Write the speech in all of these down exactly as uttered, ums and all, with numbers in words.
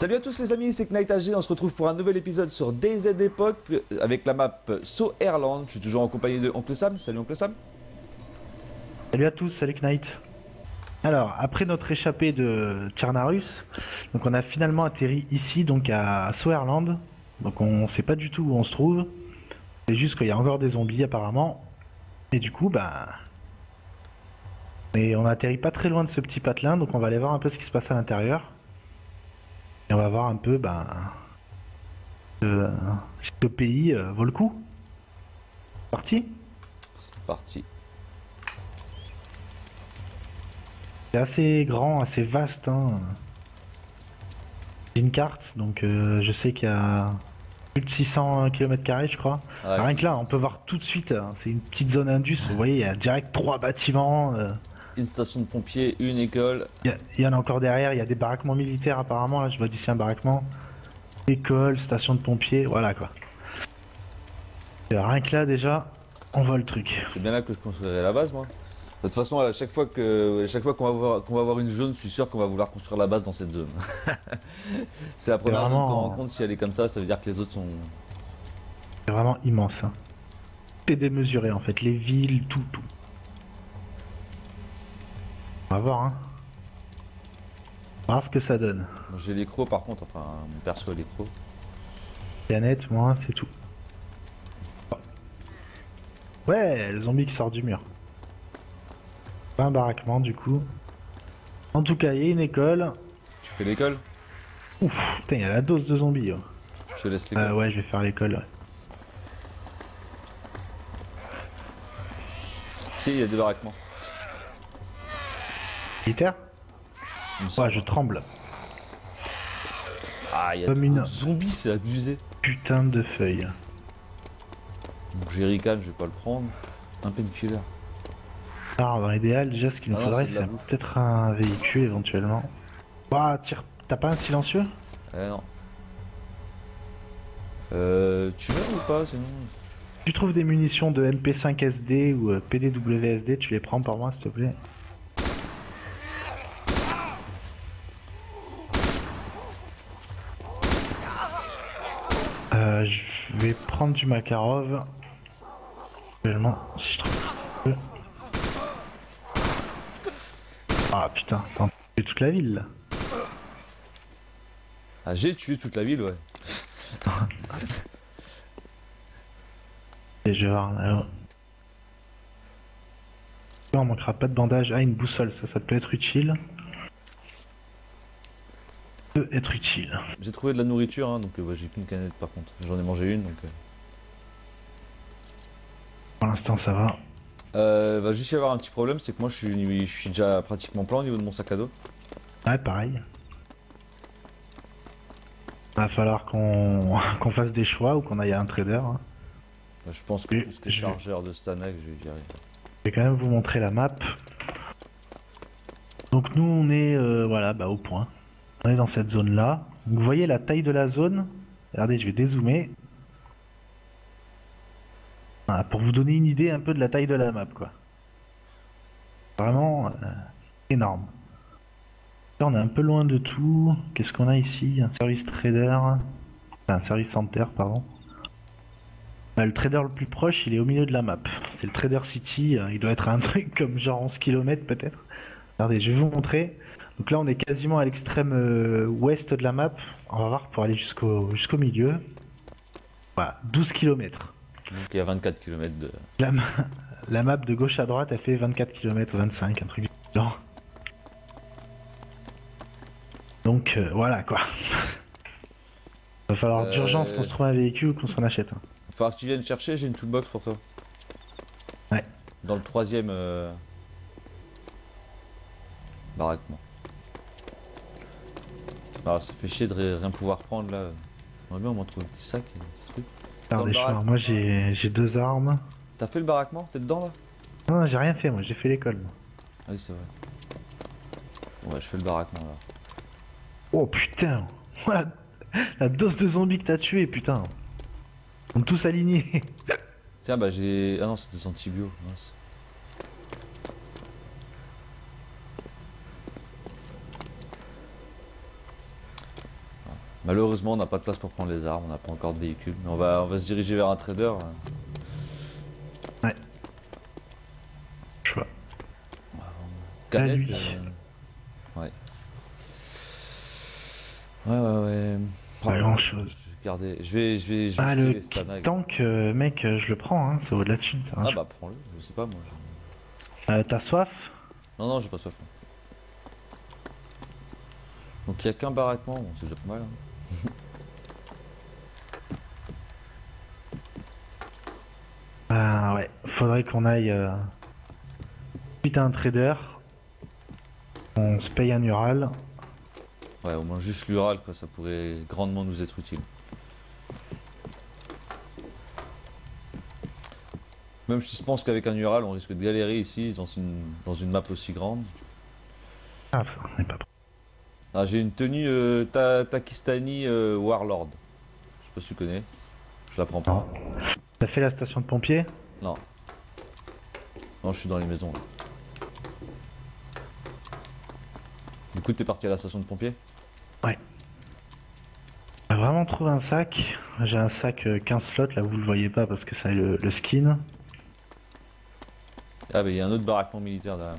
Salut à tous les amis, c'est Knight A G, on se retrouve pour un nouvel épisode sur D Z Epoch avec la map Soerland. Je suis toujours en compagnie de Oncle Sam. Salut Oncle Sam. Salut à tous, salut Knight. Alors, après notre échappée de Tchernarus, donc on a finalement atterri ici, donc à Soerland. Donc on sait pas du tout où on se trouve. C'est juste qu'il y a encore des zombies apparemment. Et du coup, bah... Mais on a atterri pas très loin de ce petit patelin, donc on va aller voir un peu ce qui se passe à l'intérieur. Et on va voir un peu, bah... Euh, si ce pays euh, vaut le coup. Parti ? C'est parti. C'est assez grand, assez vaste. Hein. J'ai une carte, donc euh, je sais qu'il y a plus de six cents kilomètres carrés, je crois. Ouais. Rien que là, on peut voir tout de suite, hein, c'est une petite zone indus. Vous voyez, il y a direct trois bâtiments. Euh... Une station de pompiers, une école. Il y, y en a encore derrière, il y a des baraquements militaires apparemment. Là, je vois d'ici un baraquement. École, station de pompiers, voilà quoi. Et rien que là, déjà, on voit le truc. C'est bien là que je construirai la base, moi. De toute façon, à chaque fois que, à chaque fois qu'on va voir, qu'on va avoir une zone, je suis sûr qu'on va vouloir construire la base dans cette zone. C'est la première vraiment... zone qu'on rencontre. Si elle est comme ça, ça veut dire que les autres sont. C'est vraiment immense. Hein. Tout est démesuré en fait, les villes, tout, tout. On va voir, hein. On va voir ce que ça donne. J'ai les crocs par contre, enfin, mon perso a les crocs. Canette, moi, c'est tout. Ouais, le zombie qui sort du mur. Pas un baraquement du coup. En tout cas, il y a une école. Tu fais l'école? Ouf, putain, il y a la dose de zombies. Oh. Je te laisse l'école. Euh, ouais, je vais faire l'école. Ouais. Si, il y a des baraquements. Militaire? Il me Ouais, semble. je tremble. Ah, il y a Comme trop une- de zombies, c'est abusé. Putain de feuilles. Donc Jerrycan, je vais pas le prendre. Un painkiller. Alors, dans l'idéal, déjà, ce qu'il nous Ah non, faudrait, c'est de la c'est bouffe. peut-être un véhicule éventuellement. Ouah, tire. T'as pas un silencieux? Eh non. Euh, tu veux ou pas sinon? Tu trouves des munitions de M P cinq S D ou euh, P D W S D, tu les prends par moi, s'il te plaît. Euh, je vais prendre du Makarov. Éventuellement, si je trouve. Ah putain, t'as tué toute la ville là. Ah, j'ai tué toute la ville, ouais. Et je vais voir là. On manquera pas de bandage. Ah, une boussole, ça, ça peut être utile. Peut être utile. J'ai trouvé de la nourriture, hein, donc euh, ouais, j'ai qu'une canette par contre. J'en ai mangé une, donc. Euh... Pour l'instant, ça va. Euh, va juste y avoir un petit problème, c'est que moi je suis, je suis déjà pratiquement plein au niveau de mon sac à dos. Ouais, pareil. Va falloir qu'on qu'on fasse des choix ou qu'on aille à un trader. Hein. Bah, je pense que Je- tout ce qui est je- chargeur de Stanek, je vais y arriver. Je vais quand même vous montrer la map. Donc nous, on est euh, voilà, bah, au point. On est dans cette zone-là. Donc, vous voyez la taille de la zone. Regardez, je vais dézoomer. Voilà, pour vous donner une idée un peu de la taille de la map, quoi. Vraiment euh, énorme. Là, on est un peu loin de tout. Qu'est-ce qu'on a ici? Un service trader. Enfin, un service center, pardon. Bah, le trader le plus proche, il est au milieu de la map. C'est le Trader City. Il doit être à un truc comme genre onze kilomètres peut-être. Regardez, je vais vous montrer. Donc là, on est quasiment à l'extrême euh, ouest de la map. On va voir pour aller jusqu'au jusqu'au milieu. Voilà, douze kilomètres. Donc il y a vingt-quatre kilomètres de. La, ma- la map de gauche à droite a fait vingt-quatre kilomètres, vingt-cinq, un truc du genre. Donc euh, voilà quoi. Va falloir Euh, d'urgence qu'on se trouve un véhicule ou qu'on s'en achète un. Il va falloir que tu viennes chercher, j'ai une toolbox pour toi. Ouais. Dans le troisième euh... baraquement. Alors ça fait chier de ri- rien pouvoir prendre là. On bien on m'en trouve un petit sac et des trucs. Dans Regardez, le je suis- baraquement. moi j'ai j'ai deux armes. T'as fait le baraquement? T'es dedans là? Non, non, j'ai rien fait, moi j'ai fait l'école. moi. Ah oui c'est vrai. Ouais je fais le baraquement là. Oh putain. Voilà. La dose de zombies que t'as tué, putain. Ils sont tous alignés. Tiens bah j'ai. Ah non c'est des antibio. Mince. Malheureusement, on n'a pas de place pour prendre les armes, on n'a pas encore de véhicule. Mais on va, on va se diriger vers un trader. Là. Ouais. Je vois. Canette. lui. euh, Ouais. Ouais, ouais, ouais. Pas grand chose. Je vais garder. Je vais, je vais, je vais Ah, jeter le les Stanag. tank, euh, mec, euh, je le prends, hein, ça vaut de la thune, ça. Ah marche. bah prends-le, je sais pas moi. je- Euh, T'as soif? Non, non, j'ai pas soif. Donc il y a qu'un baraquement, bon, c'est déjà pas mal. Hein. Ah ouais, faudrait qu'on aille euh, suite à un trader. On se paye un Ural. Ouais, au moins juste l'Ural, quoi, ça pourrait grandement nous être utile. Même si je pense qu'avec un Ural, on risque de galérer ici, dans une, dans une map aussi grande. Ah, ça, on est pas. Ah, j'ai une tenue euh, ta Takistani euh, Warlord. Je sais pas si tu connais. Je la prends pas. Non. T'as fait la station de pompiers? Non. Non, je suis dans les maisons. Là. Du coup, t'es parti à la station de pompiers? Ouais. On a vraiment trouvé un sac. J'ai un sac euh, quinze slots, là vous le voyez pas parce que ça a le, le skin. Ah, bah il y a un autre baraquement militaire derrière.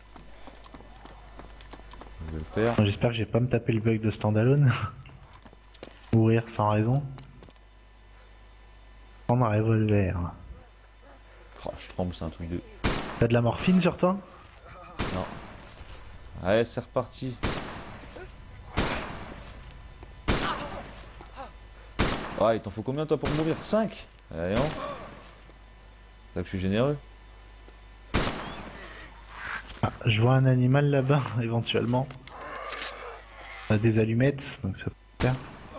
Je vais le faire. J'espère que j'ai pas me taper le bug de standalone. Mourir sans raison. Prendre un revolver. Oh, je tremble, c'est un truc de. T'as de la morphine sur toi? Non. Allez, c'est reparti. Ah, il t'en faut combien toi pour mourir? cinq? Allez, non. C'est là que je suis généreux. Ah, je vois un animal là-bas, éventuellement. On a des allumettes, donc ça peut faire.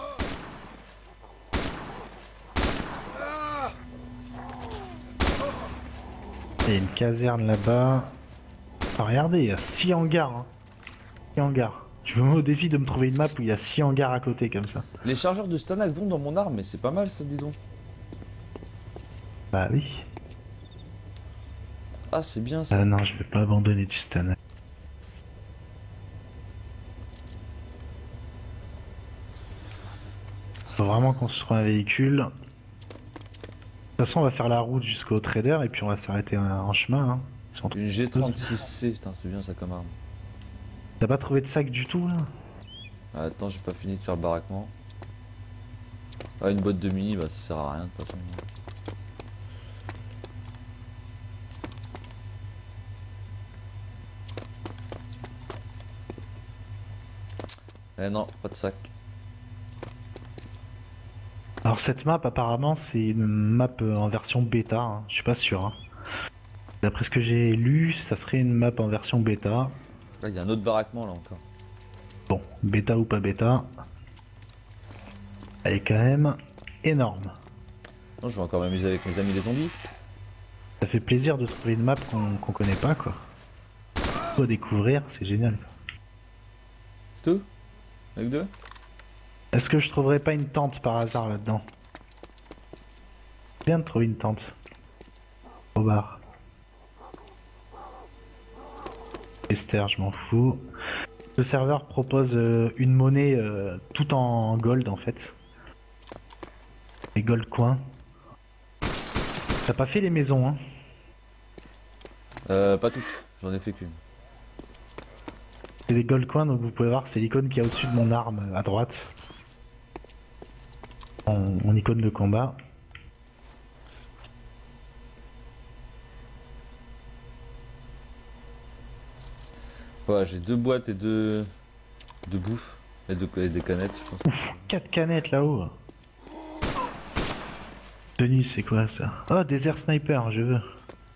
Il y a une caserne là-bas. Ah, regardez, il y a six hangars. Hein. six hangars. Je me mets au défi de me trouver une map où il y a six hangars à côté comme ça. Les chargeurs de Stanag vont dans mon arme, mais c'est pas mal ça, dis donc. Bah oui. Ah, c'est bien ça. Ah non, je vais pas abandonner du stun. Faut vraiment construire un véhicule. De toute façon, on va faire la route jusqu'au trader et puis on va s'arrêter en, en chemin. Hein. Si on trouve- Une G trente-six C, putain, c'est bien ça comme arme. T'as pas trouvé de sac du tout là? Ah, attends, j'ai pas fini de faire le baraquement. Ah, une boîte de mini, bah ça sert à rien de toute façon. Eh non, pas de sac. Alors cette map apparemment c'est une map euh, en version bêta, hein. Je suis pas sûr. Hein. D'après ce que j'ai lu, ça serait une map en version bêta. Là, il y a un autre baraquement là encore. Bon, bêta ou pas bêta, elle est quand même énorme. Non, je vais encore m'amuser avec mes amis les zombies. Ça fait plaisir de trouver une map qu'on qu'on connaît pas quoi. Faut découvrir, c'est génial. C'est tout? Avec deux? Est-ce que je trouverais pas une tente par hasard là-dedans? Bien de trouver une tente. Au bar. Esther, je m'en fous. Ce serveur propose euh, une monnaie euh, tout en gold en fait. Les gold coins. T'as pas fait les maisons hein? Euh, pas toutes, j'en ai fait qu'une. C'est des gold coins donc vous pouvez voir c'est l'icône qui est au-dessus de mon arme à droite. Mon, mon icône de combat. Ouais, j'ai deux boîtes et deux de bouffe et, deux... et des canettes, je pense. Ouf, quatre canettes là-haut. Tenue, c'est quoi ça? Oh, désert sniper, je veux.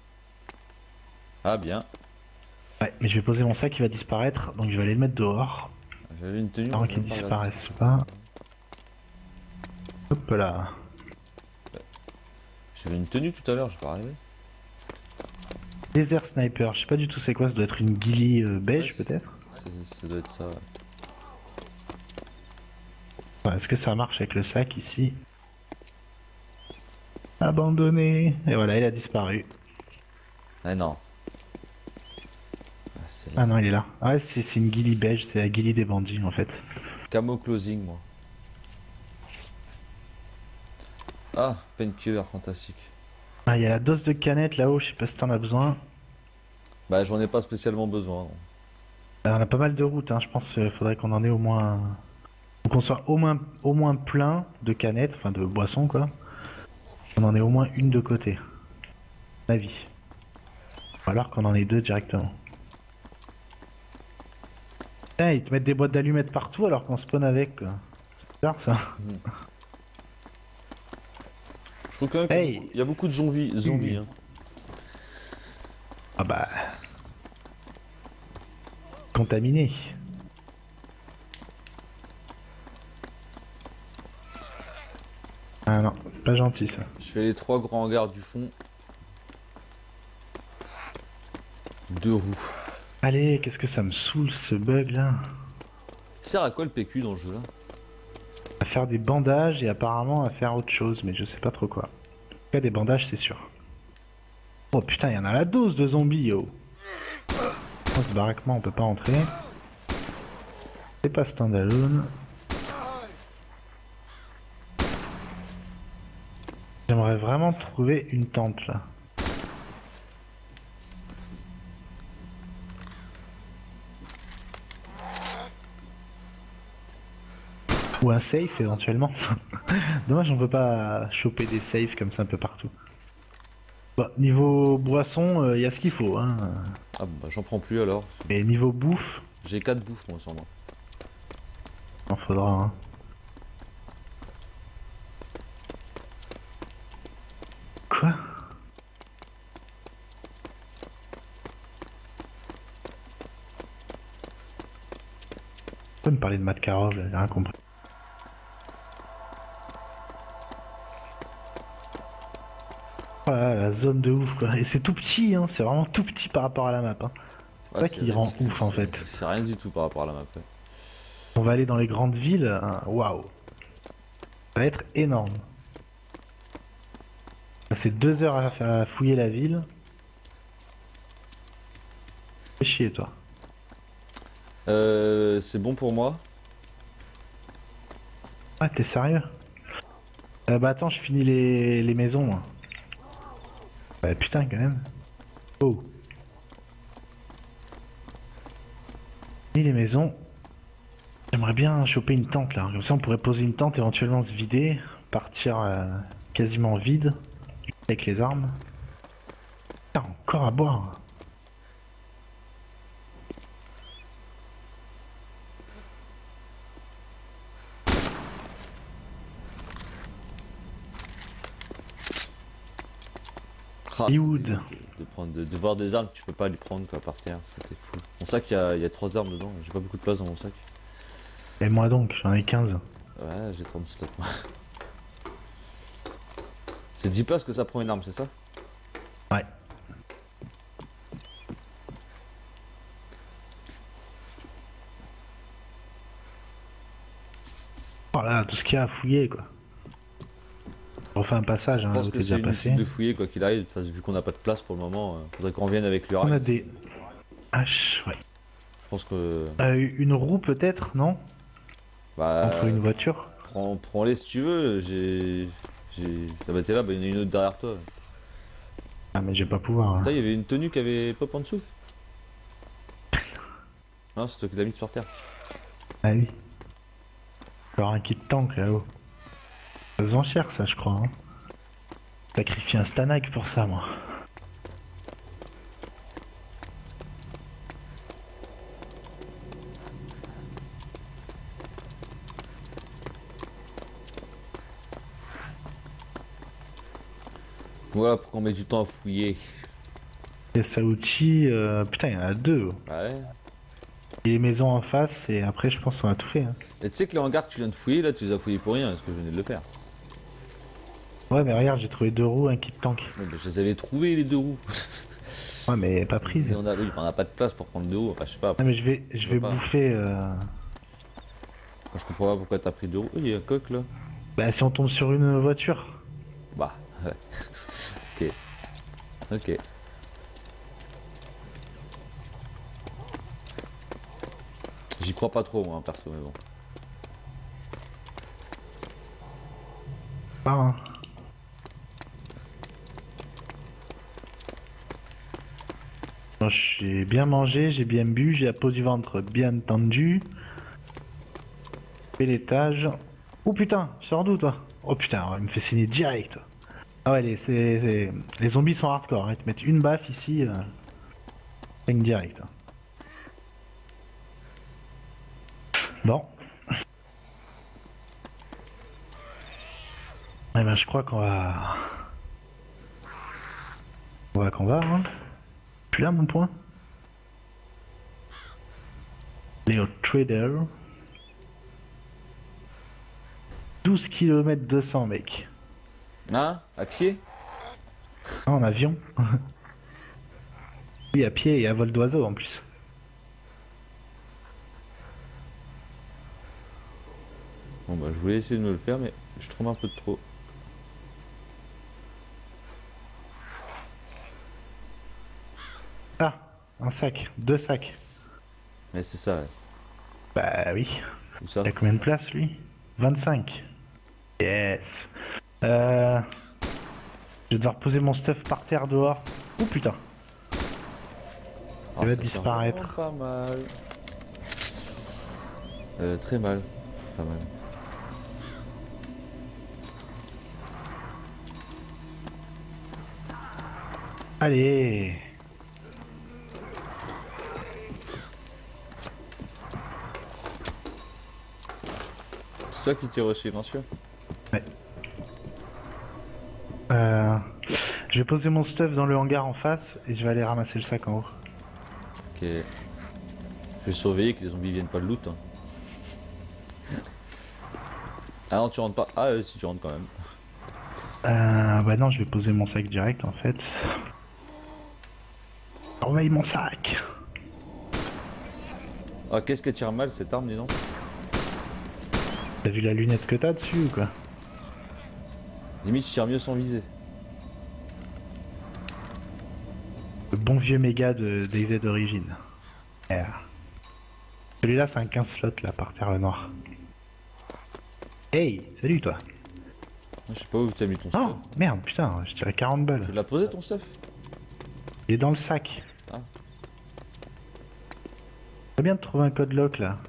Ah bien. Ouais, mais je vais poser mon sac, il va disparaître, donc je vais aller le mettre dehors. J'avais une tenue. Avant j'ai qu'il même pas disparaisse regardé. pas. Hop là. J'avais une tenue tout à l'heure, je pas arrivé. Désert sniper, je sais pas du tout c'est quoi, ça doit être une ghillie euh, beige Ouais, peut-être. c'est- Ça doit être ça. Ouais. Ouais, est-ce que ça marche avec le sac ici? Abandonné. Et voilà, il a disparu. Ah non. Ah, c'est Ah là. non, il est là. Ah ouais, c'est c'est une ghillie beige, c'est la ghillie des bandits en fait. Camo closing, moi. Ah, painkiller, fantastique. Ah, il y a la dose de canette là-haut, je sais pas si t'en as besoin. Bah, j'en ai pas spécialement besoin. Non. Ah, on a pas mal de routes, hein. Je pense qu'il faudrait qu'on en ait au moins. Faut qu'on soit au moins, au moins plein de canettes, enfin de boissons quoi. On en ait au moins une de côté. La vie. Ou alors qu'on en ait deux directement. Putain, ils te mettent des boîtes d'allumettes partout alors qu'on spawn avec quoi. C'est bizarre ça. Mhm. Je trouve quand même qu'il y a Hey. beaucoup- il y a beaucoup de zombies. zombies hein. Ah bah. Contaminé. Ah non, c'est pas gentil ça. Je fais les trois grands hangars du fond. Deux roues. Allez, qu'est-ce que ça me saoule ce bug là. Il sert à quoi le P Q dans ce jeu là? À faire des bandages et apparemment à faire autre chose, mais je sais pas trop quoi. En tout cas, des bandages, c'est sûr. Oh putain, il y en a la dose de zombies, yo. Oh, ce baraquement, on peut pas entrer. C'est pas standalone. J'aimerais vraiment trouver une tente là. Ou un safe éventuellement. Dommage on peut pas choper des safes comme ça un peu partout. Bon, niveau boisson, il y a ce qu'il faut. Hein. Ah bah j'en prends plus alors. Et niveau bouffe, J'ai quatre bouffes moi sur moi. il en faudra. Hein. Quoi? Pourquoi me parler de Makarov là, j'ai rien compris. Voilà, la zone de ouf quoi. Et c'est tout petit, hein. C'est vraiment tout petit par rapport à la map. Hein. C'est Ouais, ça qui rend ridicule, ouf en c'est- fait. C'est rien du tout par rapport à la map. Ouais. On va aller dans les grandes villes, hein, waouh. Ça va être énorme. C'est deux heures à, faire, à fouiller la ville. Fais chier toi. Euh, c'est bon pour moi. Ah t'es sérieux? euh, Bah attends, je finis les, les maisons moi. Bah putain quand même. Oh. Finis les maisons. J'aimerais bien choper une tente là. Comme ça on pourrait poser une tente, éventuellement se vider. Partir euh, quasiment vide. Avec les armes. Putain, encore à boire. Ah, Hollywood. De, de prendre, de, de voir des armes que tu peux pas les prendre quoi par terre, parce que t'es fou. Mon sac il y a, il y a trois armes dedans, j'ai pas beaucoup de place dans mon sac. Et moi donc, j'en ai quinze. Ouais, j'ai trente slots moi. C'est dix places que ça prend une arme, c'est ça? Ouais. Oh là, tout ce qu'il y a à fouiller quoi. On refait un passage, Je hein, pense l'autre que est c'est déjà passé. inutile de fouiller quoi qu'il arrive, enfin, vu qu'on n'a pas de place pour le moment, euh, faudrait qu'on revienne avec le On a rail. des haches, ouais. Je pense que... Euh, une roue peut-être, non? Bah... Entre une voiture. Prends, prends-les si tu veux, j'ai... j'ai... Ah bah t'es là, bah il y en a une autre derrière toi. Ah mais je vais pas pouvoir. Hein. Putain, il y avait une tenue qui avait pop en dessous. Non, c'est toi qui l'as mise par terre. Ah oui. Il y aura un kit tank là-haut. Ça se vend cher ça je crois. Hein. Sacrifier un Stanag pour ça moi. Voilà pourquoi on met du temps à fouiller. Et Sauchi, euh, putain il y en a deux. Ouais. Et les maisons en face et après je pense qu'on a tout fait. Hein. Et tu sais que les hangars que tu viens de fouiller là, tu les as fouillés pour rien, parce que je venais de le faire. Ouais mais regarde j'ai trouvé deux roues, un kit tank. Ouais, bah, je les avais trouvés les deux roues. Ouais mais pas prise. Mais on a, oui, on a pas de place pour prendre deux roues, enfin je sais pas. Ah mais je vais, je peux vais pas. bouffer. Euh... Moi, je comprends pas pourquoi t'as pris deux roues. Oh, il y a un coq là. Bah si on tombe sur une voiture. Bah, ouais. Ok. Ok. J'y crois pas trop moi, hein, perso, mais bon. Ah, hein. Bon, j'ai bien mangé, j'ai bien bu, j'ai la peau du ventre bien tendue. Fais l'étage. Oh putain, tu sors d'où toi? Oh putain, il me fait saigner direct. Ah ouais, les, c'est- c'est- les zombies sont hardcore, hein. Ils te mettent une baffe ici, euh... saigne direct. Bon. Eh ben je crois qu'on va... On va qu'on va, hein. Je suis là mon point. Léo Trader. douze kilomètres deux cents mec. Hein? À pied? Ah, en avion. Oui, à pied et à vol d'oiseau en plus. Bon bah je voulais essayer de me le faire mais je tremble un peu de trop. Ah, un sac, deux sacs. Mais c'est ça, ouais. Bah oui. Où ça? Il a combien de place lui? vingt-cinq. Yes. Euh... Je vais devoir poser mon stuff par terre dehors. Oh putain. Ah, Il va ça disparaître. sent vraiment pas mal. Euh, très mal. Pas mal. Allez. C'est toi qui tire aussi, bien sûr. Ouais. Euh... Je vais poser mon stuff dans le hangar en face et je vais aller ramasser le sac en haut. Ok. Je vais surveiller que les zombies viennent pas le loot. Hein. Ah non, tu rentres pas. Ah, euh, si tu rentres quand même. Euh... Bah non, je vais poser mon sac direct en fait. Envahis mon sac. Ah, qu'est-ce qu'elle tire mal cette arme, dis donc. T'as vu la lunette que t'as dessus ou quoi? Limite, je tire mieux sans viser. Le bon vieux méga de D Z d'origine. Yeah. Celui-là, c'est un quinze slots là par terre le noir. Hey, salut toi. Je sais pas où tu as mis ton stuff. Oh merde, putain, je tirais quarante balles. Tu l'as posé ton stuff? Il est dans le sac. Ah. C'est bien de trouver un code lock là.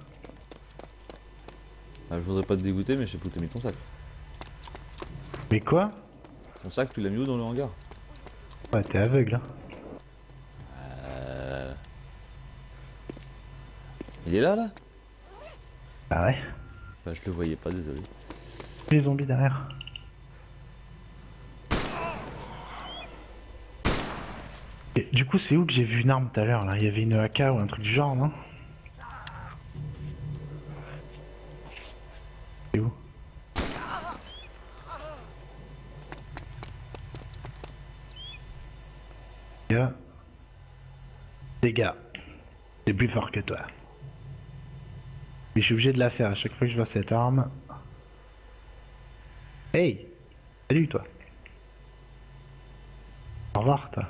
Ah, je voudrais pas te dégoûter, mais je sais pas où t'as mis ton sac. Mais quoi? Ton sac, tu l'as mis où dans le hangar? Ouais, t'es aveugle hein. Euh... Il est là, là? Bah ouais. Bah, je le voyais pas, désolé. Les zombies derrière. Et du coup, c'est où que j'ai vu une arme tout à l'heure là? Il y avait une A K ou un truc du genre, non? C'est où? Dégâts. Dégâts. C'est plus fort que toi. Mais je suis obligé de la faire à chaque fois que je vois cette arme. Hey! Salut toi! Au revoir toi!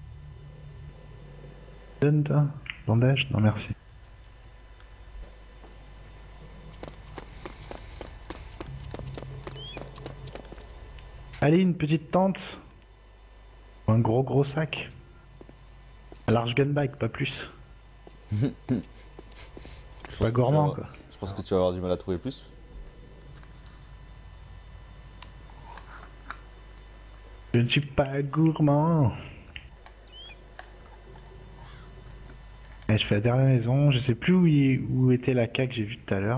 Donne toi! Bandage? Non merci. Allez, une petite tente! Ou un gros gros sac? Un large gun bag, pas plus. Je Pas pense que tu vas gourmand avoir- quoi. Je pense que tu vas avoir du mal à trouver plus. Je ne suis pas gourmand. Et je fais la dernière maison, je sais plus où, il- où était la K que j'ai vue tout à l'heure.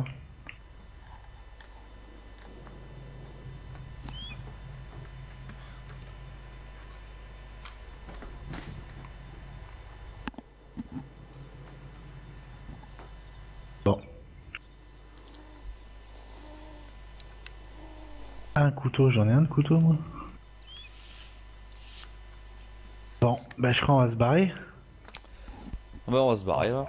Bon. Un couteau, j'en ai un de couteau moi. Bon, bah je crois qu'on va se barrer. Bah, on va se barrer là.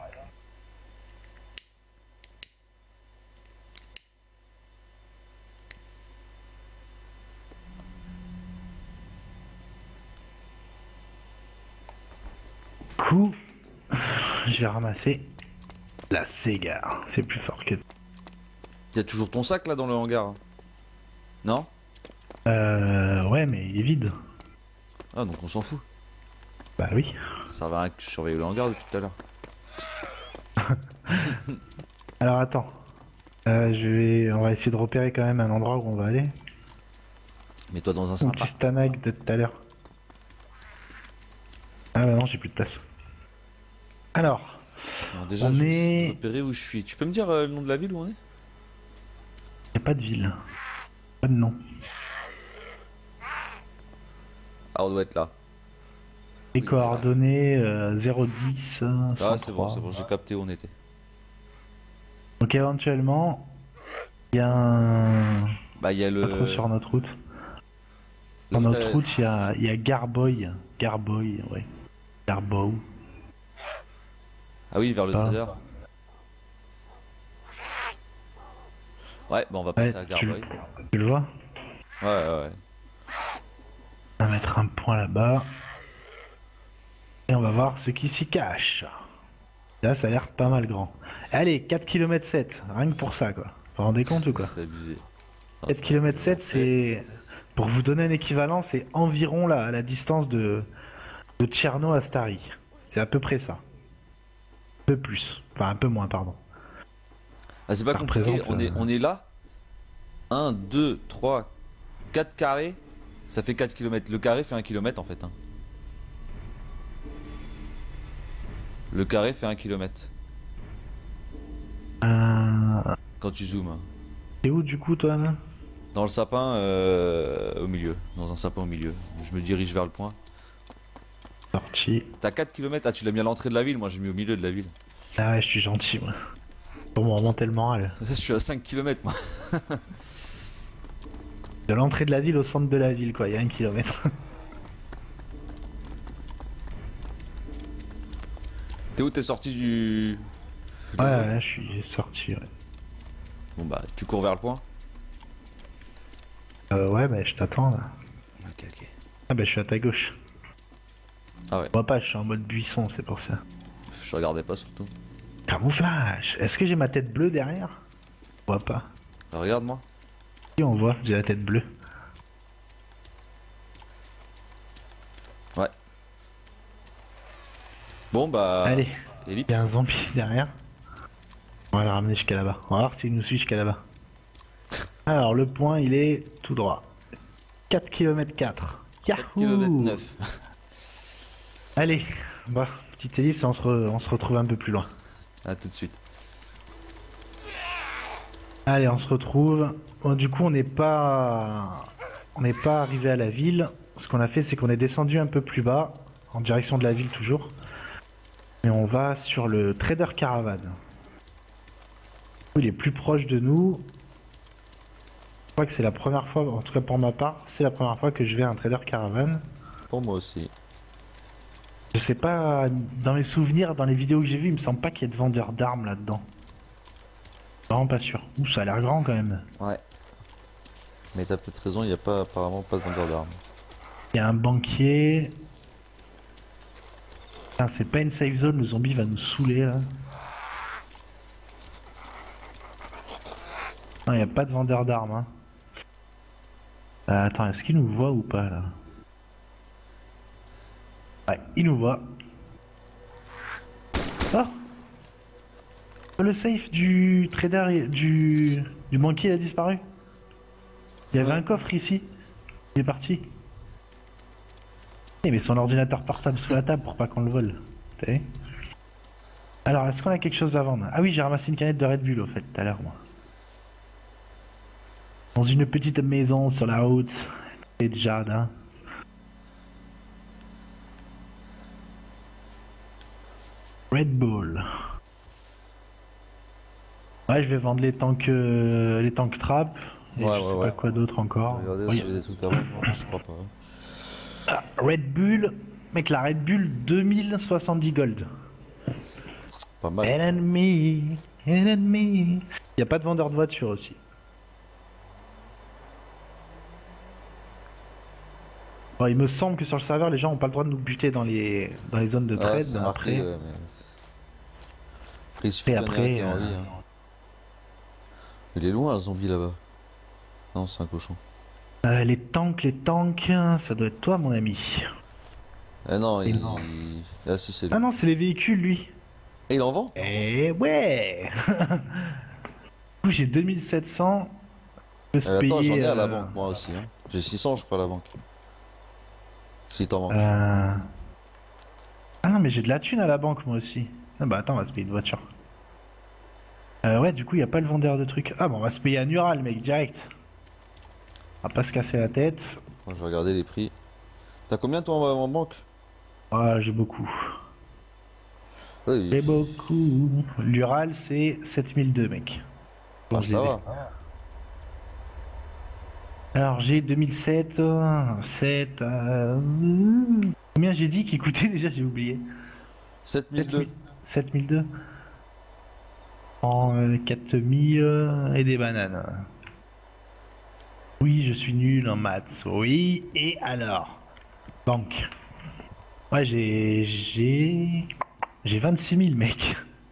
Coup, je vais ramasser la Sega. C'est plus fort que... Y'a toujours ton sac là dans le hangar? Non? Euh... Ouais, mais il est vide. Ah, donc on s'en fout. Bah oui. Ça servait à rien que je surveille le hangar depuis tout à l'heure. Alors attends. Euh, je vais... On va essayer de repérer quand même un endroit où on va aller. Mets-toi dans un Mon sympa. petit stanag de tout à l'heure. Ah bah non, j'ai plus de place. Alors, Alors déjà, on je vais est- essayer de repérer où je suis. Tu peux me dire euh, le nom de la ville où on est? il n'y a pas de ville. Pas de nom. Ah, on doit être là. Les Oui, coordonnées euh, zéro dix, euh, Ah, c'est bon, cent trois. c'est bon, j'ai capté où on était. Donc éventuellement, il y a un... Bah, il y a Pas trop le. sur notre route. là Sur où notre t'as- route, il y a, il y a Garboy. Garboy, ouais. Garbow. Ah oui, vers le Ah. trader. Ouais, bah on va passer Ouais, à tu, Garboy. tu le vois? Ouais, ouais, ouais. On va mettre un point là-bas. Et on va voir ce qui s'y cache. Là, ça a l'air pas mal grand. Allez, quatre kilomètres sept, rien que pour ça, quoi. Vous vous rendez compte ou quoi? C'est abusé. quatre kilomètres sept, c'est... Pour vous donner un équivalent, c'est environ la, la distance de, de Tcherno à Stary. C'est à peu près ça. Un peu plus. Enfin, un peu moins, pardon. Ah, c'est pas Ça compliqué, représente, on, est, euh, on est là. un, deux, trois, quatre carrés. Ça fait quatre kilomètres. Le carré fait un kilomètre en fait. Hein. Le carré fait un kilomètre. Euh... Quand tu zoomes. hein. T'es où, du coup, toi, là? Dans le sapin, euh, au milieu. Dans un sapin au milieu. Je me dirige vers le point. Sorti. T'as quatre kilomètres. Ah, tu l'as mis à l'entrée de la ville. Moi, j'ai mis au milieu de la ville. Ah ouais, je suis gentil, moi. Pour me remonter le moral. Je suis à cinq kilomètres, moi. De l'entrée de la ville au centre de la ville, quoi. Il y a un kilomètre. T'es où? T'es sorti du. Ouais, ouais, je suis sorti, ouais. Bon, bah, tu cours vers le point. Euh, ouais, bah, je t'attends, là. Ok, ok. Ah bah, je suis à ta gauche. Ah ouais. Je vois pas, je suis en mode buisson, c'est pour ça. Je regardais pas surtout. Camouflage. Est-ce que j'ai ma tête bleue derrière? On voit pas. Ah, regarde-moi. Si, on voit, j'ai la tête bleue. Ouais. Bon, bah. Allez, il Ellipse. y a un zombie derrière. On va le ramener jusqu'à là-bas. On va voir s'il nous suit jusqu'à là-bas. Alors, le point, il est tout droit. quatre kilomètres quatre. quatre kilomètres neuf. Allez, bah, petite ellipse, on se, re- on se retrouve un peu plus loin. A tout de suite. Allez, on se retrouve. Bon, du coup, on n'est pas, on n'est pas arrivé à la ville. Ce qu'on a fait, c'est qu'on est descendu un peu plus bas, en direction de la ville toujours. Et on va sur le Trader Caravan. Il est plus proche de nous. Je crois que c'est la première fois, en tout cas pour ma part, c'est la première fois que je vais à un Trader Caravan. Pour moi aussi. Je sais pas, dans les souvenirs, dans les vidéos que j'ai vues, il me semble pas qu'il y ait de vendeurs d'armes là-dedans. Vraiment pas sûr. Ouh, ça a l'air grand quand même. Ouais. Mais t'as peut-être raison, il n'y a pas apparemment pas de vendeur d'armes. Il y a un banquier. Putain, c'est pas une safe zone, le zombie va nous saouler là. Non, il n'y a pas de vendeur d'armes. Hein. Euh, attends, est-ce qu'il nous voit ou pas là? Ouais, il nous voit. Oh! Le safe du trader, du, du banquier il a disparu. Il y avait Ouais. un coffre ici. Il est parti. Il met son ordinateur portable sous la table pour pas qu'on le vole. T'as vu? Alors, est-ce qu'on a quelque chose à vendre? Ah oui, j'ai ramassé une canette de Red Bull au fait tout à l'heure, moi. Dans une petite maison sur la route. Et de jardin. Red Bull. Ouais, je vais vendre les tanks, euh, les tanks trap. Et Ouais, je ouais, sais ouais. pas quoi d'autre encore. Regardez Oui. s'il y a des trucs à vendre, moi, je crois pas. Ah, Red Bull. Mec, la Red Bull deux mille soixante-dix gold. Pas mal. Enemy, enemy. Y a pas de vendeur de voiture aussi. Bon, il me semble que sur le serveur, les gens ont pas le droit de nous buter dans les, dans les zones de Ouais, trade. c'est mais marqué. après, ouais, mais... Après, il suffit et qu'il y en ait un après, qui ait envie, euh, hein. Il est loin, le zombie là-bas. Non, c'est un cochon. euh, les tanks, les tanks, ça doit être toi, mon ami. Ah non, Et il... non. il- Ah si, c'est lui. Ah non, c'est les véhicules, lui. Et il en vend? Eh ouais. Du coup, j'ai deux mille sept cents. Je peux se Euh, attends, j'en payer. ai à la euh, banque, moi aussi. Hein. J'ai six cents, je crois, à la banque. Si t'en manques. euh, Ah non, mais j'ai de la thune à la banque, moi aussi. Ah bah attends, on va se payer une voiture. Euh, ouais, du coup, il a pas le vendeur de trucs. Ah bon, on va se payer un Ural, mec, direct. On va pas se casser la tête. Moi, je vais regarder les prix. T'as combien toi en, en banque? Ah, j'ai beaucoup. Oui. J'ai beaucoup. L'Ural, c'est sept mille deux, mec. Bon, Ah, je ça les ai. va. Alors, j'ai deux mille sept, euh, sept. euh, Combien j'ai dit qu'il coûtait déjà? J'ai oublié. sept mille deux. sept mille deux. En euh, quatre mille euh, et des bananes. Oui, je suis nul en maths. Oui, et alors? Banque. Ouais, j'ai. J'ai. J'ai vingt-six mille, mec.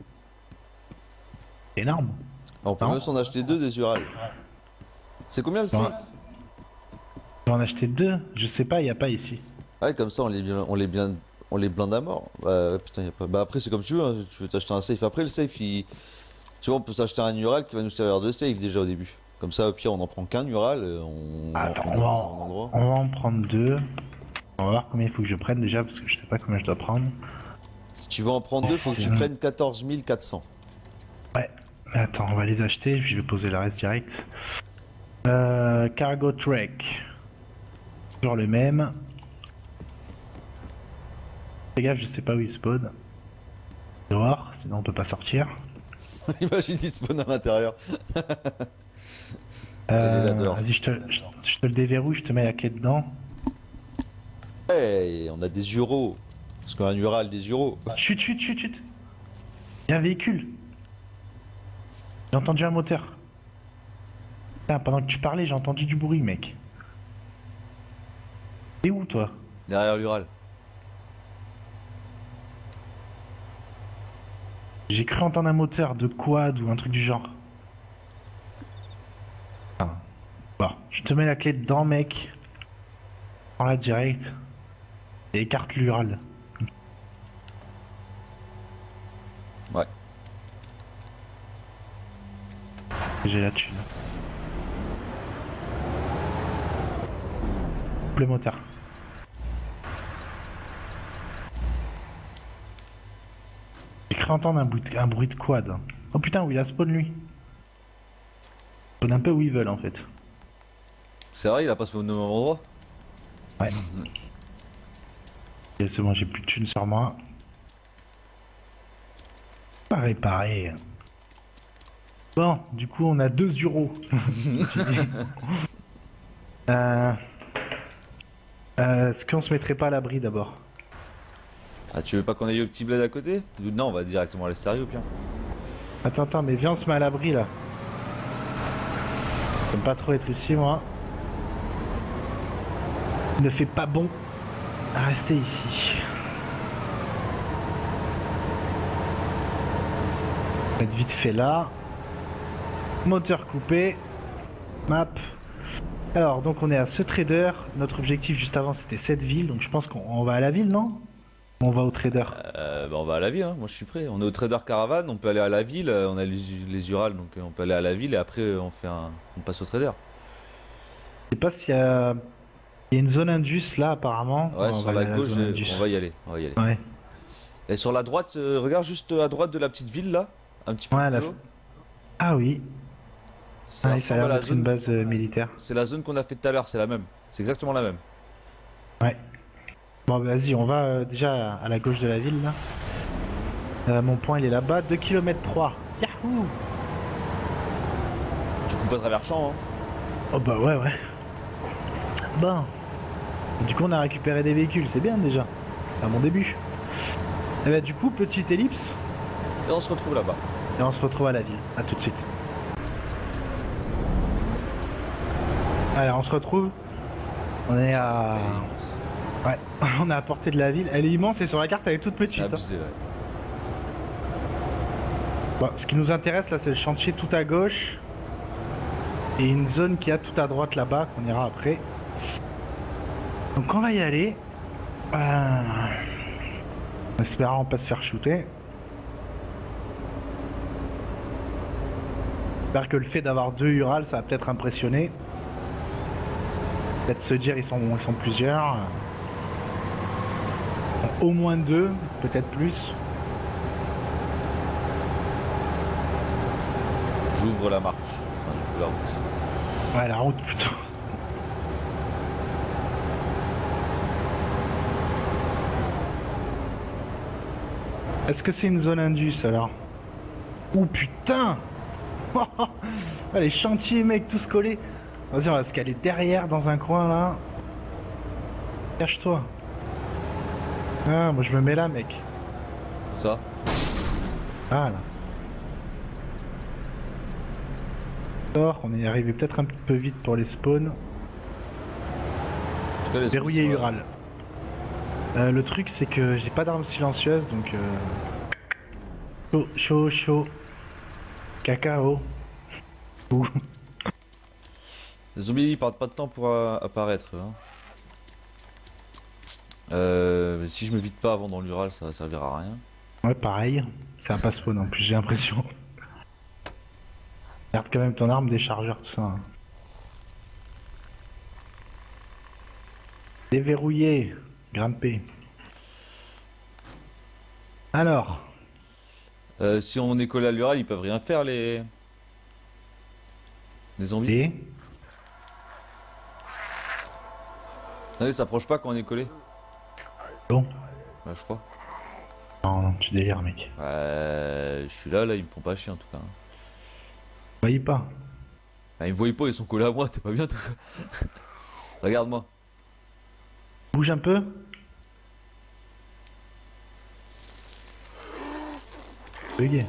C'est énorme. On peut Non. même s'en acheter deux des Ural. C'est combien le Non. safe? Je vais en acheter deux. Je sais pas, il n'y a pas ici. Ouais, comme ça on les, bien- on les, bien, on les blinde à mort. Bah ouais, putain, y a pas. Bah après, c'est comme tu veux, hein. Tu veux t'acheter un safe. Après, le safe, il. Tu vois, on peut s'acheter un Ural qui va nous servir de safe déjà au début. Comme ça, au pire, on en prend qu'un Ural. euh, On, Attends, on on en va, prend dans un en... endroit. on va en prendre deux. On va voir combien il faut que je prenne déjà parce que je sais pas combien je dois prendre. Si tu veux en prendre deux, faut que tu C'est- prennes quatorze mille quatre cents. Ouais. Attends, on va les acheter, puis je vais poser le reste direct. Euh, Cargo Trek. Toujours le même. Fais gaffe, je sais pas où il spawn. Dehors, sinon on peut pas sortir. Imagine, il spawn à l'intérieur. Euh, là dehors. Vas-y, je te, je, je te le déverrouille, je te mets la clé dedans. Hey, on a des euros. Parce qu'un Ural, des euros. Chut, chut, chut, chut. Il y a un véhicule. J'ai entendu un moteur. Putain, pendant que tu parlais, j'ai entendu du bruit, mec. T'es où, toi? Derrière l'Ural. J'ai cru entendre un moteur de quad ou un truc du genre. Ah. Bon, je te mets la clé dedans, mec. Prends-la direct. Et écarte l'Ural. Ouais. J'ai la thune. Coupe le moteur. J'ai cru entendre un bruit de, un bruit de quad. Oh putain, où il a spawn lui? Spawn un peu où ils veulent en fait. C'est vrai, il a pas spawné au même endroit. Ouais. Et c'est bon, j'ai plus de thunes sur moi. Pas réparé. Bon, du coup, on a deux euros. euh... Euh, Est-ce qu'on se mettrait pas à l'abri d'abord? Ah, tu veux pas qu'on aille au petit bled à côté? Non, on va directement à l'extérieur au pire. Attends, attends, mais viens, on se met à l'abri là. J'aime pas trop être ici, moi. Il ne fait pas bon à rester ici. On va être vite fait là. Moteur coupé. Map. Alors, donc on est à ce trader. Notre objectif juste avant c'était cette ville. Donc je pense qu'on on va à la ville, non? On va au trader. Euh, bah on va à la ville, hein. Moi je suis prêt. On est au Trader Caravane, on peut aller à la ville, euh, on a les, les Urals, donc euh, on peut aller à la ville et après euh, on fait un. On passe au trader. Je sais pas s'il y a... Il y a une zone indus là apparemment. Ouais, On sur va la aller à gauche, zone euh, indus. on va y aller. On va y aller. Ouais. Et sur la droite, euh, regarde juste à droite de la petite ville là, un petit peu Ouais, plus là, haut. Ah oui. Ça Ah, oui, ça a ressemble l'air à la d'être une zone. base euh, militaire. C'est la zone qu'on a fait tout à l'heure, c'est la même. C'est exactement la même. Ouais. Bon, bah, vas-y, on va euh, déjà à la gauche de la ville là. Euh, mon point il est là-bas, deux kilomètres trois. Yahoo! Tu coupes à travers champ, hein. Oh bah ouais, ouais. Bon. Du coup, on a récupéré des véhicules, c'est bien déjà. C'est un bon début. Et bah, du coup, petite ellipse. Et on se retrouve là-bas. Et on se retrouve à la ville. A tout de suite. Allez, on se retrouve. On est à. Ouais, on est à portée de la ville. Elle est immense et sur la carte elle est toute C'est petite. hein. abusé, ouais. Bon, ce qui nous intéresse là, c'est le chantier tout à gauche. Et une zone qui a tout à droite là-bas, qu'on ira après. Donc on va y aller. Ah. En espérant pas se faire shooter. J'espère que le fait d'avoir deux Ural, ça va peut-être impressionner. Peut-être se dire ils sont, ils sont plusieurs. Au moins deux, peut-être plus. J'ouvre la marche. Enfin, du coup, la route. Ouais, la route plutôt. Est-ce que c'est une zone indus alors? Oh putain! Ah, les chantiers mec, tous collés. Vas-y, on va se caler derrière dans un coin là. Cache-toi. Ah, moi je me mets là mec. Ça. Ah là. Alors, on est arrivé peut-être un petit peu vite pour les spawns. En tout cas, les Verrouillé zombies sont là. Ural. Euh, le truc c'est que j'ai pas d'arme silencieuse donc euh... chaud, chaud, chaud. Cacao. Ouh. Les zombies ils perdent pas de temps pour euh, apparaître. Hein. Euh, mais si je me vide pas avant dans l'Ural, ça va servir à rien. Ouais, pareil. C'est un passe-spawn en plus, j'ai l'impression. Garde quand même ton arme, des chargeurs, tout ça. hein. Déverrouiller. Grimper. Alors. Euh, si on est collé à l'Ural, ils peuvent rien faire les. Les zombies. Et. Non, ils s'approchent pas quand on est collé. Bon. Bah, je crois. Non, non, tu délires, mec. Ouais, je suis là, là, ils me font pas chier en tout cas. Voyez pas. Bah, ils me voient pas, ils sont collés à moi, t'es pas bien toi. Regarde-moi. Bouge un peu. Bugué.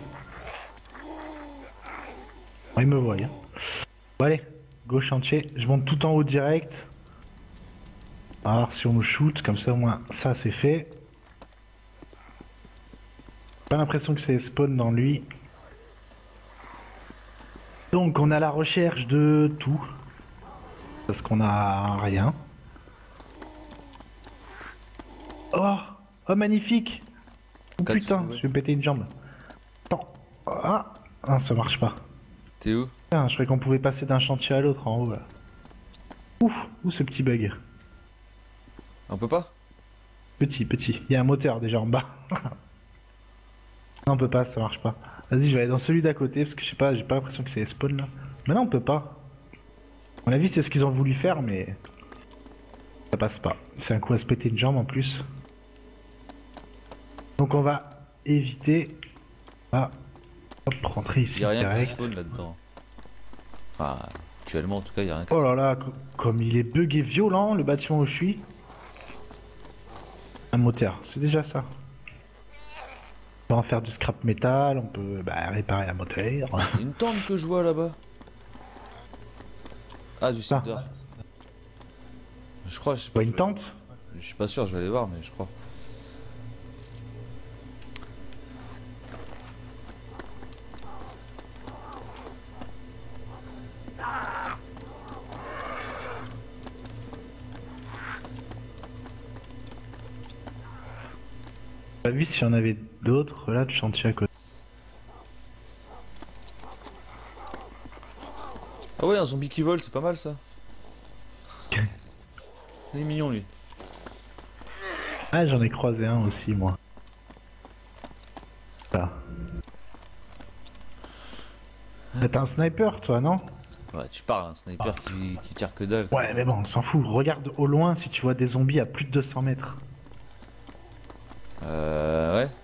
Bon, il me voit. Hein. Bon, allez, go chantier. Je monte tout en haut direct. On va voir si on nous shoot. Comme ça, au moins, ça c'est fait. Pas l'impression que c'est spawn dans lui. Donc, on a la recherche de tout. Parce qu'on a rien. Oh, oh magnifique. Oh Quatre putain, fous, ouais. je vais me péter une jambe. Attends. Ah, ah, ça marche pas. T'es où? Putain, je croyais qu'on pouvait passer d'un chantier à l'autre en haut là. Ouf, où ce petit bug? On peut pas? Petit, petit. Il y a un moteur déjà en bas. Non, on peut pas, ça marche pas. Vas-y, je vais aller dans celui d'à côté parce que je sais pas, j'ai pas l'impression que c'est spawn là. Mais non, on peut pas. À mon avis, c'est ce qu'ils ont voulu faire, mais ça passe pas. C'est un coup à se péter une jambe en plus. Donc on va éviter. Ah, hop, rentrer ici Y'a rien qui direct. spawn là-dedans. Enfin, actuellement en tout cas, y'a rien qui Oh là là, co- comme il est bugué violent le bâtiment où je suis. Un moteur, c'est déjà ça. On peut en faire du scrap métal, on peut bah, réparer un moteur. Y a une tente que je vois là-bas. Ah, du Ça. cider. Je crois, je sais pas. Pas une je vais- tente? Je suis pas sûr, je vais aller voir, mais je crois. Pas vu s'il y en avait d'autres là de chantier à côté. Ah ouais, un zombie qui vole, c'est pas mal ça. Il est mignon lui. Ah, j'en ai croisé un aussi, moi. Là. Mais t'es un sniper, toi, non? Ouais, tu parles, un sniper qui, qui tire que dalle. Ouais, mais bon, on s'en fout. Regarde au loin si tu vois des zombies à plus de deux cents mètres. Euh, ouais.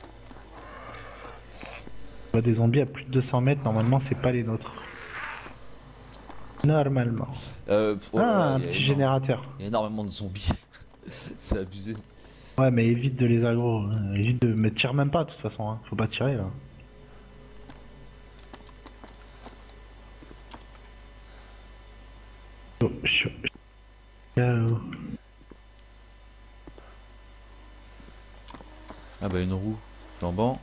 Tu vois des zombies à plus de deux cents mètres, normalement, c'est pas les nôtres. Normalement. Euh, oh là Ah, là, un il y a petit énorme- générateur. Il y a énormément de zombies. C'est abusé. Ouais, mais évite de les aggro. hein. Évite de. Mais tire même pas, de toute façon. Hein. Faut pas tirer, là. Oh, chaud. Ciao. Ah bah une roue flambant.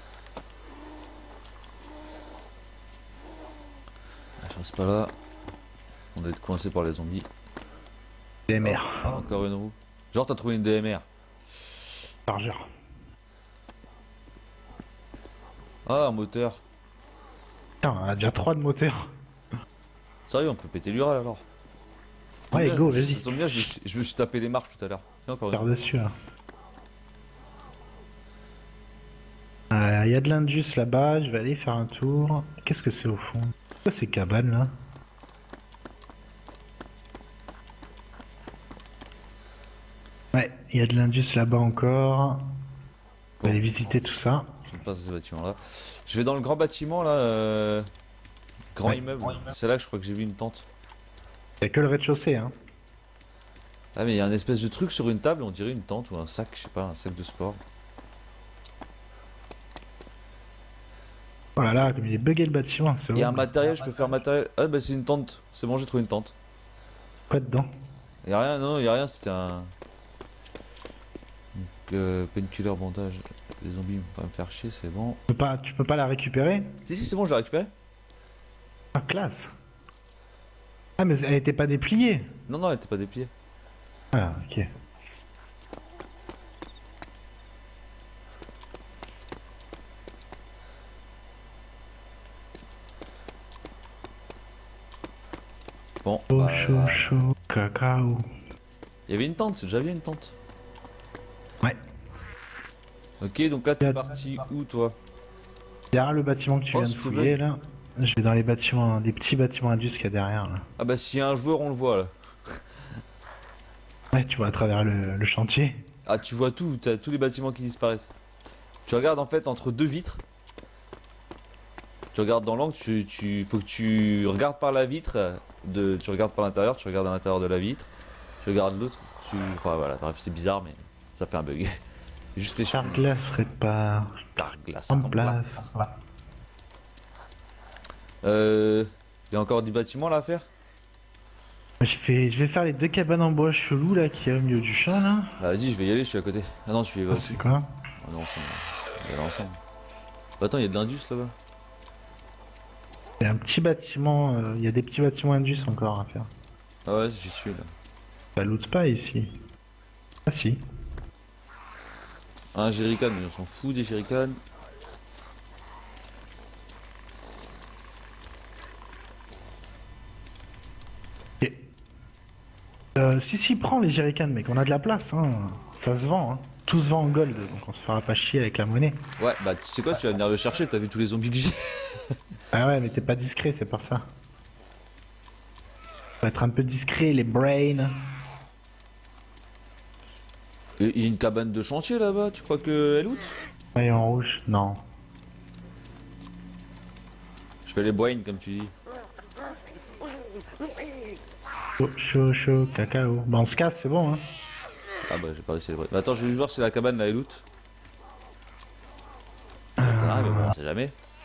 Ah, je reste pas là. On doit être coincé par les zombies. D M R. Encore une roue. Genre t'as trouvé une D M R. chargeur. Ah, un moteur. Putain, on a déjà trois de moteurs. Sérieux, on peut péter l'Ural alors. Ça tombe Ouais, bien, go, ça vas-y. tombe bien, je me, suis, je me suis tapé des marches tout à l'heure. Tiens, encore une. Par dessus là. Il y a de l'Indus là-bas, je vais aller faire un tour. Qu'est-ce que c'est au fond? Quoi ces cabanes là? Ouais, il y a de l'Indus là-bas encore. On va aller visiter tout ça. Je ne passe ce bâtiment là. Je vais dans le grand bâtiment là. Euh... Grand Ouais. immeuble. C'est là que je crois que j'ai vu une tente. Il y a que le rez-de-chaussée hein. Ah, mais il y a un espèce de truc sur une table, on dirait une tente ou un sac, je sais pas, un sac de sport. Oh là là, comme il est bugué le bâtiment, c'est Il y a un horrible. matériel, je peux faire matériel. Ah, bah c'est une tente. C'est bon, j'ai trouvé une tente. Quoi dedans? Il y a rien, non, il y a rien, c'était un. Donc, euh, painkiller, bandage. Les zombies vont pas me faire chier, c'est bon. Tu peux pas, tu peux pas la récupérer? Si, si, c'est bon, je l'ai récupéré. Ah, classe. Ah, mais elle était pas dépliée. Non, non, elle était pas dépliée. Ah, ok. Bon, Chaud, bah, chaud, chaud, cacao. il y avait une tente, c'est déjà vu une tente. Ouais. Ok, donc là, t'es parti où toi? Derrière le bâtiment que tu Oh, viens de s'il te fouiller plaît. là, je vais dans les bâtiments, les petits bâtiments indus qu'il y a derrière là. Ah, bah s'il y a un joueur, on le voit là. Ouais, tu vois à travers le, le chantier. Ah, tu vois tout, t'as tous les bâtiments qui disparaissent. Tu regardes en fait entre deux vitres. Tu regardes dans l'angle, tu, tu faut que tu regardes par la vitre, de, tu regardes par l'intérieur, tu regardes à l'intérieur de la vitre, tu regardes l'autre, tu... Enfin voilà, bref, c'est bizarre mais ça fait un bug. Juste les Carglass répare. Carglass En place. Euh... Il y a encore des bâtiments là à faire? Je, fais, je vais faire les deux cabanes en bois chelou là qui est au milieu du champ là. Bah vas-y, je vais y aller, je suis à côté. Ah non, je suis... Ah, c'est quoi? On est ensemble. On est ensemble. Bah attends, il y a de l'Indus là-bas. Il y a un petit bâtiment, euh, il y a des petits bâtiments indus encore à faire. Ah ouais, j'y suis là. Ça loot pas ici. Ah si. Un jerrycan, mais on s'en fout des jerrycans. Ok. Euh, si si, prends les jerrycans mec, on a de la place hein. Ça se vend hein. Tout se vend en gold, donc on se fera pas chier avec la monnaie. Ouais, bah tu sais quoi, tu vas venir le chercher, t'as vu tous les zombies que j'ai. Ah ouais, mais t'es pas discret, c'est pour ça. Faut être un peu discret, les brains. Il y a une cabane de chantier là-bas, tu crois qu'elle loot? Ouais, en rouge, non. Je fais les boines comme tu dis. Chaud, chaud, chaud, cacao. Bah on se casse, c'est bon hein. Ah bah j'ai pas réussi à les boines. Bah attends, je vais juste voir si la cabane là elle loot. Ah mais bon, on sait jamais.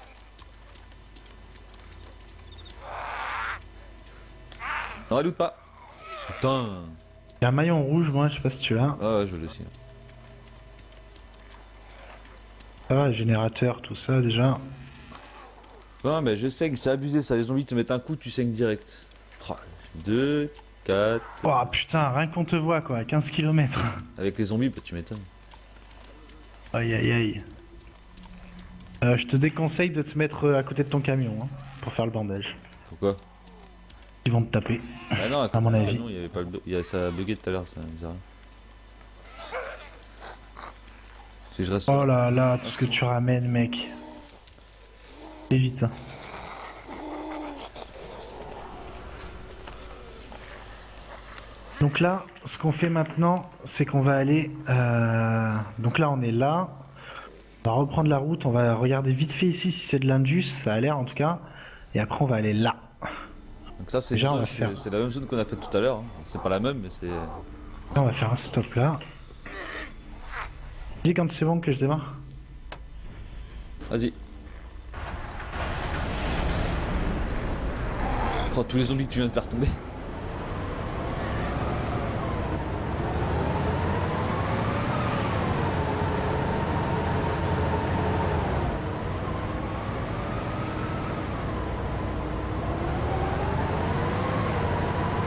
Non, elle loot pas. Putain. Il y a un maillon rouge, moi, je sais pas si tu l'as. Ah ouais, je le sais. Ça va, générateur, tout ça déjà. Non mais je saigne, c'est abusé ça, les zombies te mettent un coup, tu saignes direct. deux, quatre... Oh putain, rien qu'on te voit quoi, quinze kilomètres. Avec les zombies, bah, tu m'étonnes. Aïe aïe aïe. Euh, je te déconseille de te mettre à côté de ton camion hein, pour faire le bandage. Pourquoi? Ils vont te taper. Ah non, À mon ah avis. non, il y avait pas le... il y a... ça a bugué tout à l'heure, ça me disait rien. Si je reste... Oh là là, tout ce que tu ramènes mec. Évite. Hein. Donc là, ce qu'on fait maintenant, c'est qu'on va aller... Euh... Donc là, on est là. On va reprendre la route, on va regarder vite fait ici si c'est de l'Indus, ça a l'air en tout cas. Et après, on va aller là. Donc ça c'est Déjà, on va c'est- faire. c'est la même zone qu'on a faite tout à l'heure. hein. C'est pas la même, mais c'est... Là, on va faire un stop là. Dis quand c'est bon que je démarre. Vas-y. Oh, tous les zombies que tu viens de faire tomber.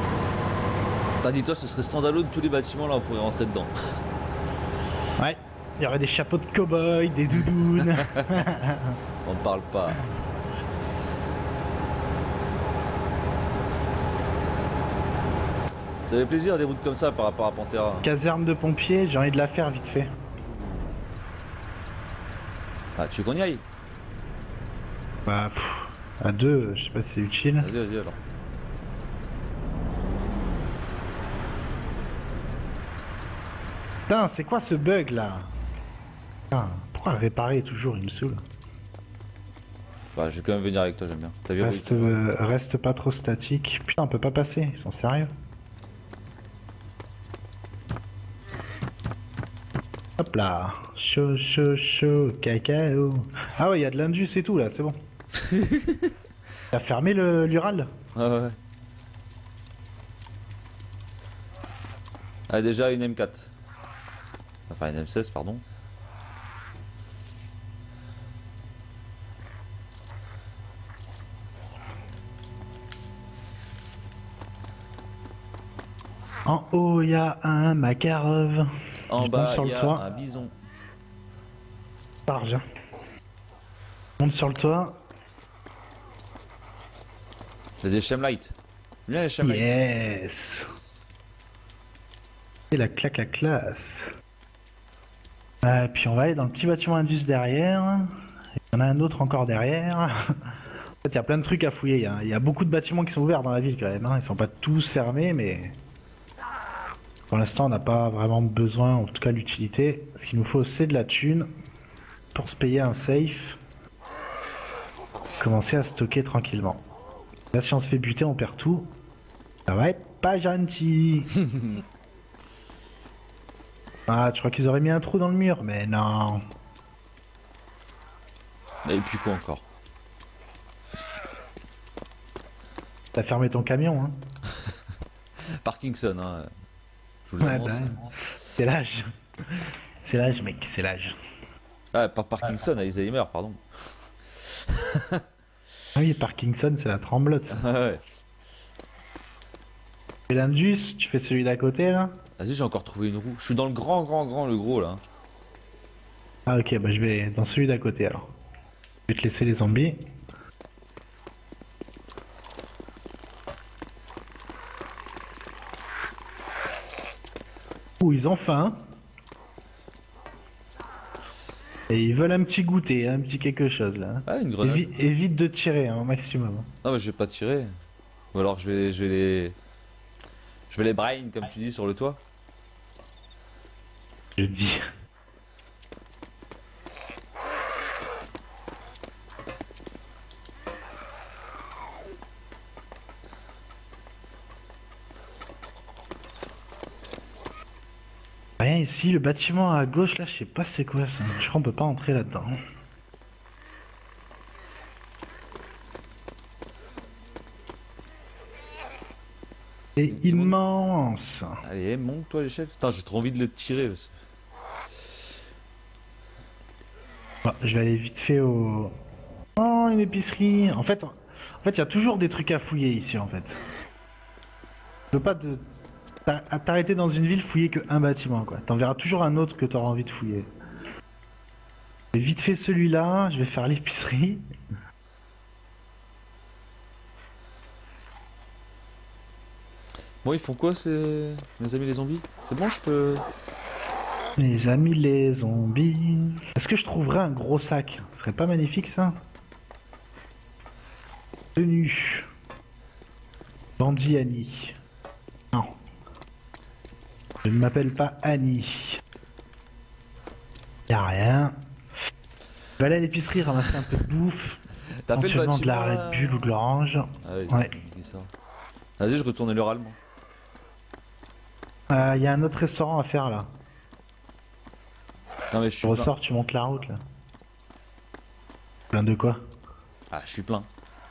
T'as dit toi ce serait standalone tous les bâtiments là on pourrait rentrer dedans. Ouais. Il y aurait des chapeaux de cow-boy, des doudounes. On ne parle pas. Ça fait plaisir des routes comme ça par rapport à Pantera. Caserne de pompiers, j'ai envie de la faire vite fait. Ah, tu veux qu'on y aille? Bah, pff, à deux, je sais pas si c'est utile. Vas-y, vas-y alors. Putain, c'est quoi ce bug là? Putain, pourquoi réparer toujours, il me saoule. Bah, je vais quand même venir avec toi, j'aime bien. T'as vu? Reste, euh, reste pas trop statique. Putain, on peut pas passer, ils sont sérieux. Hop là, chaud, chaud, chaud, cacao. Ah ouais, il y a de l'indus et tout là, c'est bon. T'as fermé le l'Ural? Ah ouais. Ah, déjà une M quatre. Enfin, une M seize, pardon. En haut, il y a un Makarov. En Je bas, monte sur il le y a toit. un bison. Large. Hein. Monte sur le toit. C'est des Shemlight. Bien les Shemlight. Yes. Et la claque, la classe. Et puis on va aller dans le petit bâtiment Indus derrière. Il y en a un autre encore derrière. En fait, il y a plein de trucs à fouiller. Il y a, il y a beaucoup de bâtiments qui sont ouverts dans la ville quand même. Hein. Ils sont pas tous fermés, mais pour l'instant, on n'a pas vraiment besoin, en tout cas l'utilité. Ce qu'il nous faut, c'est de la thune pour se payer un safe. Commencer à stocker tranquillement. Là, si on se fait buter, on perd tout. Ça va être pas gentil. Ah, tu crois qu'ils auraient mis un trou dans le mur? Mais non. Et puis quoi encore? T'as fermé ton camion, hein? Parkinson, hein. Je vous Ouais, l'annonce. bah, c'est l'âge. C'est l'âge, mec, c'est l'âge. Ah, pas Parkinson, Alzheimer, pardon. Ah oui, Parkinson, c'est la tremblote. Ah ouais. Et l'Indus, tu fais celui d'à côté, là? Vas-y, j'ai encore trouvé une roue. Je suis dans le grand, grand, grand, le gros, là. Ah ok, bah je vais dans celui d'à côté, alors. Je vais te laisser les zombies. Ouh, ils ont faim. Et ils veulent un petit goûter, un petit quelque chose là. Ah, une grenade. Évi- évite de tirer hein, au maximum. Non, mais je vais pas tirer. Ou alors je vais, je vais les... Je vais les brain, comme tu dis, sur le toit. Je dis. Rien ici, le bâtiment à gauche là, je sais pas c'est quoi ça. Je crois qu'on peut pas entrer là-dedans. C'est immense. Allez, monte-toi l'échelle. Putain, j'ai trop envie de le tirer. Bon, je vais aller vite fait au... Oh, une épicerie. En fait, en fait, il y a toujours des trucs à fouiller ici, en fait. Tu peux pas te... t'a- à t'arrêter dans une ville, fouiller que un bâtiment, quoi. T'en verras toujours un autre que t'auras envie de fouiller. Et vite fait celui-là, je vais faire l'épicerie. Bon, ils font quoi, ces... mes amis les zombies? C'est bon, je peux... Mes amis les zombies... Est-ce que je trouverais un gros sac? Ce serait pas magnifique, ça? Tenue. Bandit Annie. Non. Je ne m'appelle pas Annie. Y'a rien. Je vais aller à l'épicerie ramasser un peu de bouffe. T'as fait le Éventuellement bâtiment de la là Red Bull ou de l'orange. Ah ouais, Ouais. j'ai dit ça. Vas-y, je retourne l'oral, moi. Il euh, y a un autre restaurant à faire là. Non mais je Tu suis plein. ressors, tu montes la route là. Plein de quoi? Ah, je suis plein.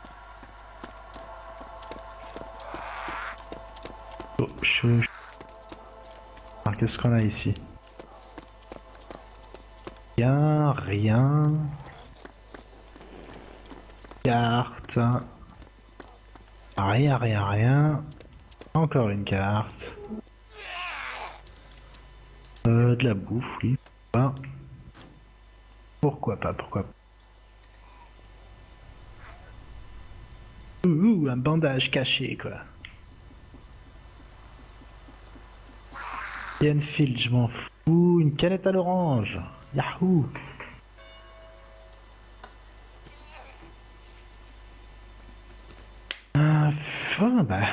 Oh, chaud. Alors qu'est-ce qu'on a ici? Rien, rien. Carte. Rien, rien, rien. Encore une carte. Euh, de la bouffe, oui. Ah. Pourquoi pas, pourquoi pas. Ouh, ouh, un bandage caché, quoi. Enfield, je m'en fous. Une canette à l'orange. Yahoo! Ah, fin, bah.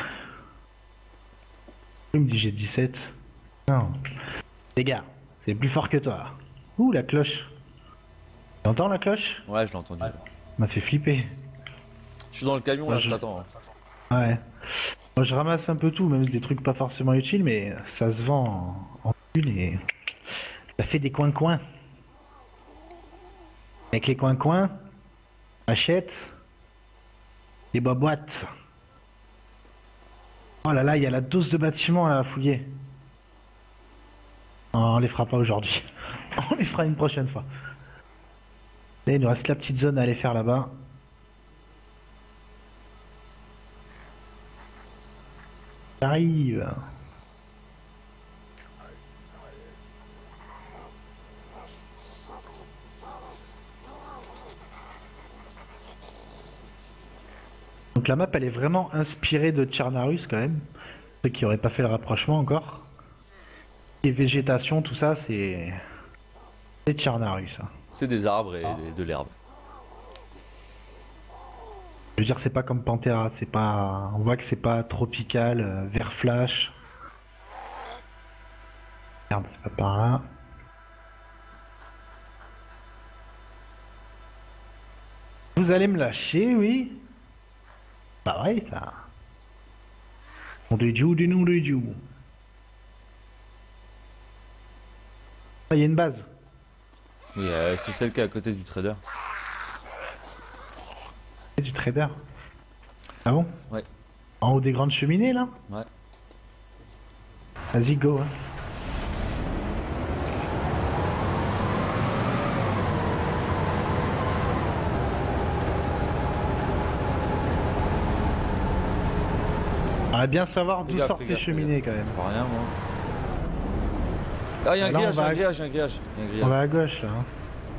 Il me dit j'ai dix-sept. Non. Les gars, c'est plus fort que toi. Ouh, la cloche. T'entends la cloche? Ouais, je l'ai entendu. M'a fait flipper. Je suis dans le camion, Moi, là, je- je t'attends. Ouais. Moi, je ramasse un peu tout, même des trucs pas forcément utiles, mais ça se vend en, en thune et ça fait des coins-coins. Avec les coins-coins, on achète des boîtes. Oh là là, il y a la dose de bâtiment là, à fouiller. Oh, on les fera pas aujourd'hui. On les fera une prochaine fois. Là, il nous reste la petite zone à aller faire là-bas. J'arrive. Donc la map, elle est vraiment inspirée de Tchernarus quand même. Ceux qui n'auraient pas fait le rapprochement encore. Et végétation, tout ça, c'est... C'est Tchernarus. Hein. C'est des arbres et des- de l'herbe. Je veux dire, c'est pas comme Pantera, c'est pas... On voit que c'est pas tropical, euh, vert flash. Merde, c'est pas par là. Vous allez me lâcher, oui? Bah ouais, ça. Nom de Dieu, du nom de Dieu. Ah, il y a une base. Oui, euh, c'est celle qui est à côté du trader. C'est du trader. Ah bon? Ouais. En haut des grandes cheminées, là? Ouais. Vas-y, go. Hein. On va bien savoir d'où Fais gaffe, sortent fais ces gaffe, fais cheminées, gaffe. quand même. Je vois rien, moi. Ah, il y a un Là, on grillage, il y a va un à- grillage, il y a un grillage. Il y a un On grillage. va à gauche, là. Hein.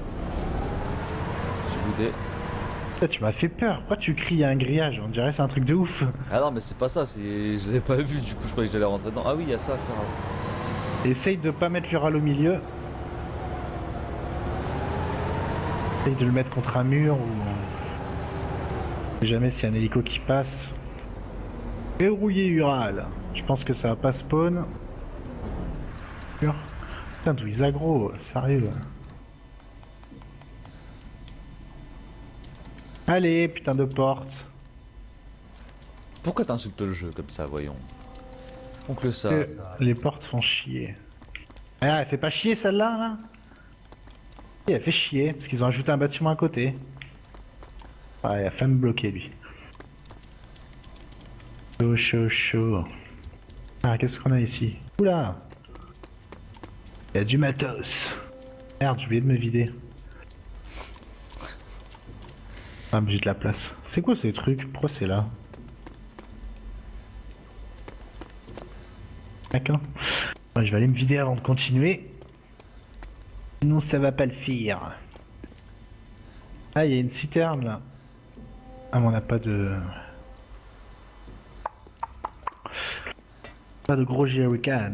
J'ai goûté. Putain, tu m'as fait peur. Pourquoi tu cries à un grillage? On dirait que c'est un truc de ouf. Ah non, mais c'est pas ça, c'est... je l'avais pas vu, du coup, je croyais que j'allais rentrer dedans. Ah oui, il y a ça à faire. Là. Essaye de pas mettre l'ural au milieu. Essaye de le mettre contre un mur ou... Je sais jamais s'il y a un hélico qui passe. Verrouiller Ural. Je pense que ça va pas spawn. Putain, d'où ils aggro, sérieux. Allez, putain de porte. Pourquoi t'insultes le jeu comme ça, voyons? Oncle ça. Que les portes font chier. Ah, elle fait pas chier celle-là, là, Et elle fait chier, parce qu'ils ont ajouté un bâtiment à côté. Ouais, il a failli me bloquer, lui. Chaud, chaud, chaud. Ah, qu'est-ce qu'on a ici? Oula! Il y a du matos. Merde, j'ai oublié de me vider. Ah, mais j'ai de la place. C'est quoi ces trucs? Pourquoi c'est là? D'accord. Ouais, je vais aller me vider avant de continuer. Sinon, ça va pas le faire. Ah, il y a une citerne là. Ah, mais on n'a pas de. Pas de gros jerrycan.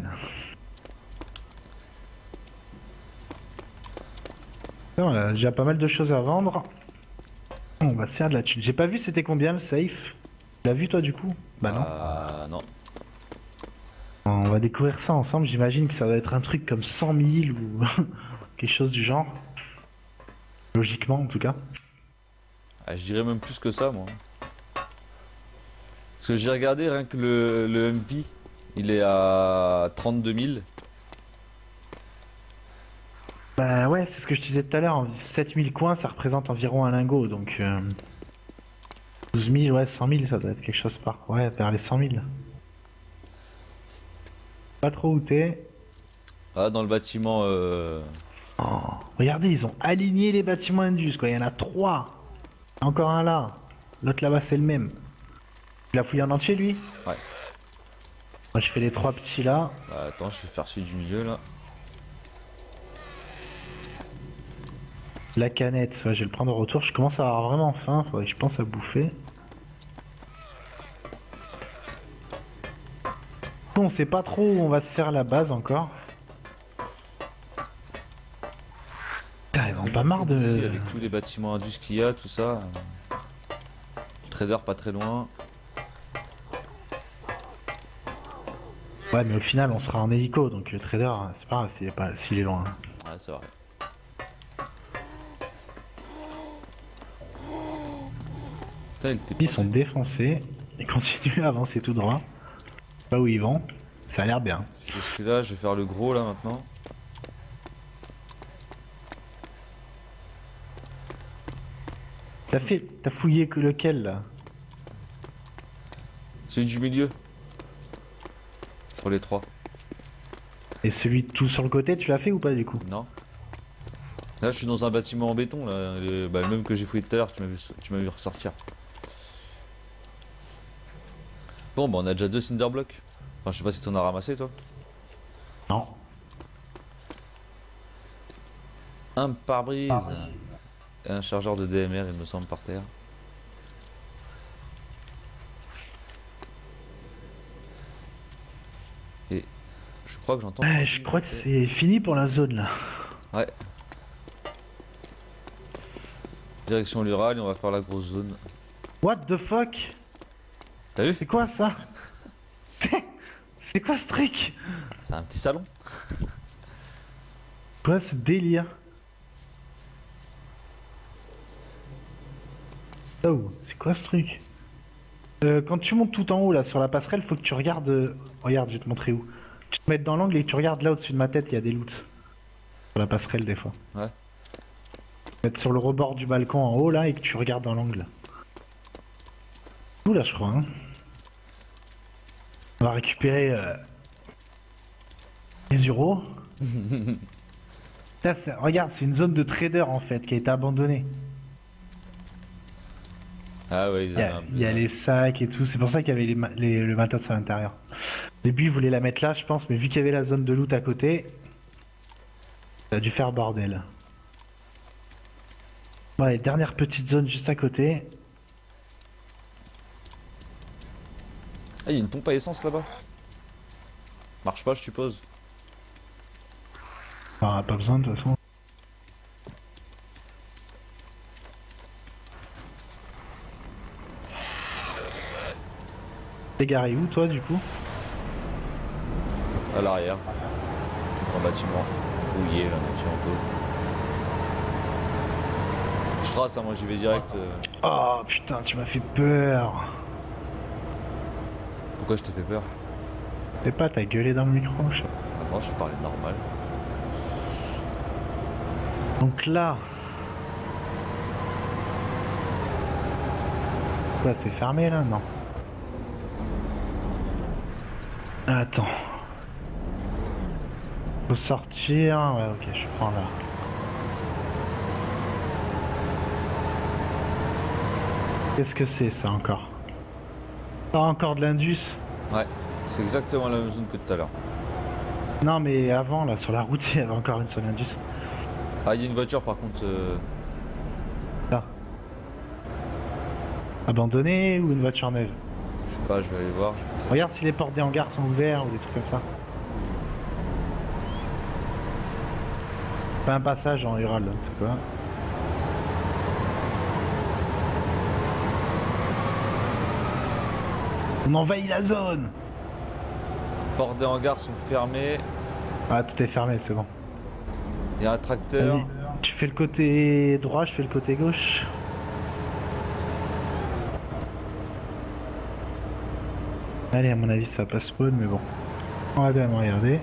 On a déjà pas mal de choses à vendre. On va se faire de la thune. J'ai pas vu c'était combien le safe. Tu l'as vu toi du coup? Bah non. Ah non. On va découvrir ça ensemble. J'imagine que ça va être un truc comme cent mille ou quelque chose du genre. Logiquement en tout cas. Ah, je dirais même plus que ça, moi. Parce que j'ai regardé rien que le, le M V, il est à trente-deux mille. Bah ouais, c'est ce que je te disais tout à l'heure. sept mille coins, ça représente environ un lingot. Donc euh, douze mille, ouais, cent mille, ça doit être quelque chose par. Ouais, vers les cent mille. Pas trop où t'es. Ah, dans le bâtiment. Euh... Oh, regardez, ils ont aligné les bâtiments Indus, quoi. Il y en a trois. Encore un là. L'autre là-bas, c'est le même. Tu l'as fouillé en entier, lui? Ouais. Moi, je fais les trois petits là. Bah, attends, je vais faire celui du milieu là. La canette, ouais, je vais le prendre au retour. Je commence à avoir vraiment faim, faudrait que je pense à bouffer. On sait pas trop où on va se faire la base encore. Putain, ils vont pas marre de... Ici, avec tous les bâtiments indus qu'il y a, tout ça. Trader pas très loin. Ouais, mais au final, on sera en hélico, donc le trader, c'est pas grave s'il est, pas... s'il est loin. Ouais, c'est vrai. Putain, il était Ils pas- sont défoncés, ils continuent à avancer tout droit. Là où ils vont, ça a l'air bien. Je suis là, je vais faire le gros là maintenant. T'as fait... T'as fouillé que lequel là? Celui du milieu. Sur les trois. Et celui tout sur le côté, tu l'as fait ou pas du coup? Non. Là, je suis dans un bâtiment en béton, là. Le, bah, le même que j'ai fouillé tout à l'heure, tu m'as vu, tu m'as vu ressortir. Bon, bah, on a déjà deux cinder blocks. Enfin, je sais pas si t'en as ramassé, toi. Non. Un pare-brise. Et un chargeur de D M R, il me semble, par terre. Et je crois que j'entends. Ouais, je crois que c'est fini pour la zone là. Ouais. Direction l'Ural et on va faire la grosse zone. What the fuck? T'as vu? C'est quoi ça? C'est quoi ce truc? C'est un petit salon. Quoi ce délire? Oh, c'est quoi ce truc? euh, Quand tu montes tout en haut là sur la passerelle, faut que tu regardes... euh, Regarde, je vais te montrer où. Tu te mets dans l'angle et tu regardes là au-dessus de ma tête, il y a des loots. Sur la passerelle des fois. Ouais. Être sur le rebord du balcon en haut là et que tu regardes dans l'angle. Tout là je crois hein. On va récupérer euh, les euros. Là, ça- regarde, c'est une zone de trader en fait qui a été abandonnée. Ah ouais, ils Il y a, avaient un- il y a les sacs et tout, c'est pour ça qu'il y avait les, ma- les- le matos à l'intérieur. Au début, ils voulaient la mettre là, je pense, mais vu qu'il y avait la zone de loot à côté, ça a dû faire bordel. Ouais, dernière petite zone juste à côté. Ah, il y a une pompe à essence là-bas. Marche pas, je suppose. Enfin, pas besoin de toute façon. T'es garé où toi du coup? À l'arrière. Plus grand bâtiment. Rouillé là, moitié en tôle. Je trace, hein, moi j'y vais direct. euh. Oh putain, tu m'as fait peur. Pourquoi je t'ai fait peur? Je sais pas, t'as gueulé dans le micro. je- Ah non, je parlais normal. Donc là... Quoi, c'est fermé là? Non. Attends. Faut sortir... Ouais, ok, je prends là. Qu'est-ce que c'est ça encore? Ah, encore de l'Indus? Ouais, c'est exactement la même zone que tout à l'heure. Non mais avant là sur la route il y avait encore une sur l'Indus. Ah, il y a une voiture par contre. euh, Là. Abandonnée ou une voiture neuve? Je sais pas, je vais aller voir. je pense que- Regarde si les portes des hangars sont ouvertes ou des trucs comme ça. Pas un passage en Ural, là, c'est quoi? On envahit la zone! Portes des hangars sont fermées. Ah, tout est fermé, c'est bon. Il y a un tracteur. Vas-y, tu fais le côté droit, je fais le côté gauche. Allez, à mon avis, ça va pas spawn, mais bon. On va quand même regarder.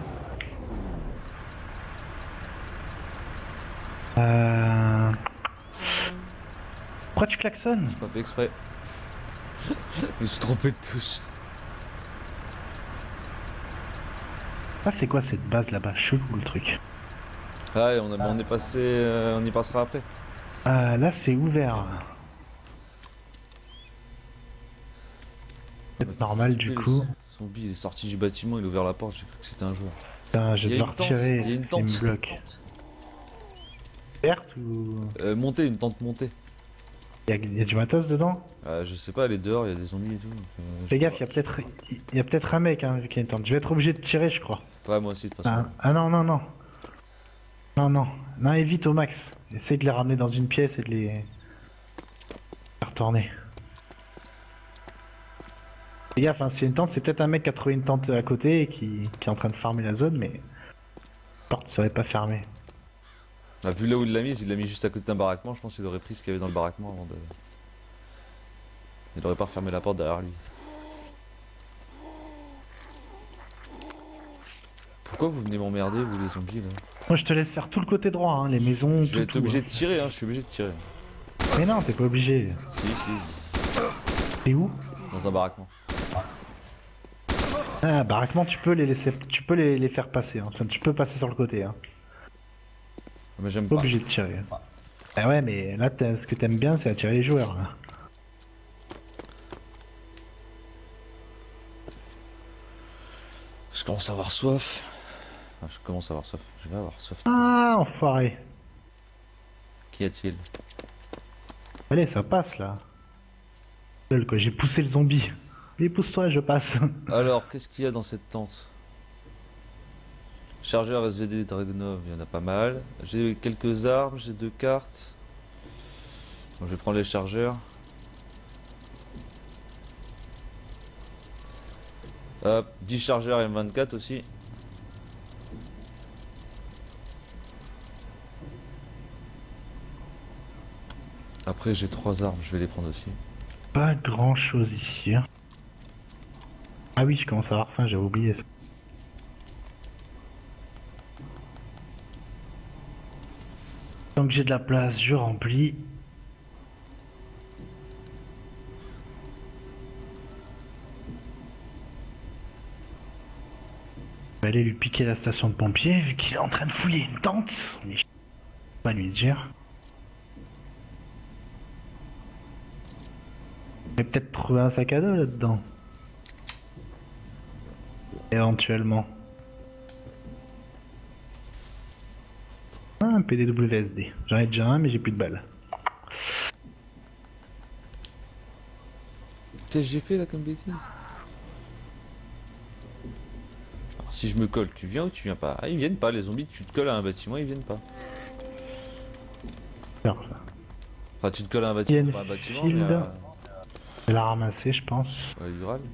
Euh... Pourquoi tu klaxonnes? J'ai pas fait exprès. Je me suis trompé de touche. Ah, c'est quoi cette base là-bas? Chelou le truc. Ouais, on, a, on est passé. euh, on y passera après. Euh, là, c'est ouvert. C'est normal du coup. Son bille il est sorti du bâtiment, il a ouvert la porte, j'ai cru que c'était un joueur. Putain, je Il y vais a devoir une tente, tirer. il y a une s'il me tente. bloque. Verte ou. Euh, montée, une tente montée. Y'a y a du matos dedans? Euh, je sais pas, elle est dehors, il y a des zombies et tout. donc, euh, je Fais sais gaffe, pas. y'a peut-être y a peut-être un mec hein, vu qu'il y a une tente. Je vais être obligé de tirer, je crois. Ouais, moi aussi, de toute façon. Ah, ah non, non, non. Non, non. Non, évite au max. Essaye de les ramener dans une pièce et de les faire tourner. Fais gaffe, hein, s'il y a une tente, c'est peut-être un mec qui a trouvé une tente à côté et qui, qui est en train de farmer la zone, mais la porte serait pas fermée. Ah, vu là où il l'a mise, il l'a mis juste à côté d'un baraquement, je pense qu'il aurait pris ce qu'il y avait dans le baraquement avant de... Il aurait pas refermé la porte derrière lui. Pourquoi vous venez m'emmerder, vous les zombies là? Moi, je te laisse faire tout le côté droit, hein, les maisons, Je tout, vais être tout, obligé hein. de tirer, hein, je suis obligé de tirer. Mais non, t'es pas obligé. Si, si, T'es où? dans un baraquement. Ah, baraquement, tu peux les laisser, tu peux les, les faire passer. Hein. Enfin, tu peux passer sur le côté. Hein. Mais j'aime Pas pas. obligé de tirer. Ah ouais, mais là, ce que t'aimes bien, c'est attirer les joueurs. Là. Je commence à avoir soif. Enfin, je commence à avoir soif. Je vais avoir soif. Ah, enfoiré. Qu'y a-t-il? Allez, ça passe là. Lol, quoi, j'ai poussé le zombie. Allez, pousse-toi, je passe. Alors, qu'est-ce qu'il y a dans cette tente? Chargeur S V D Dragunov, il y en a pas mal. J'ai quelques armes, j'ai deux cartes. Bon, je vais prendre les chargeurs. Hop, dix chargeurs M vingt-quatre aussi. Après j'ai trois armes, je vais les prendre aussi. Pas grand chose ici. Hein. Ah oui, je commence à avoir faim, j'avais oublié ça. Tant que j'ai de la place, je remplis. Je vais aller lui piquer la station de pompiers vu qu'il est en train de fouiller une tente. Mais je peux pas lui dire. Je vais peut-être trouver un sac à dos là-dedans. Éventuellement. Ah, un P D W S D. J'en ai déjà un mais j'ai plus de balles. Qu'est-ce que j'ai fait là comme bêtise? Alors, si je me colle, tu viens ou tu viens pas? Ah, ils viennent pas, les zombies, tu te colles à un bâtiment, ils viennent pas. Faire ça. Enfin, tu te colles à un Il y a bâtiment, une pas un bâtiment, field. mais... Euh... Je vais la ramasser, je pense. Ouais, il râle.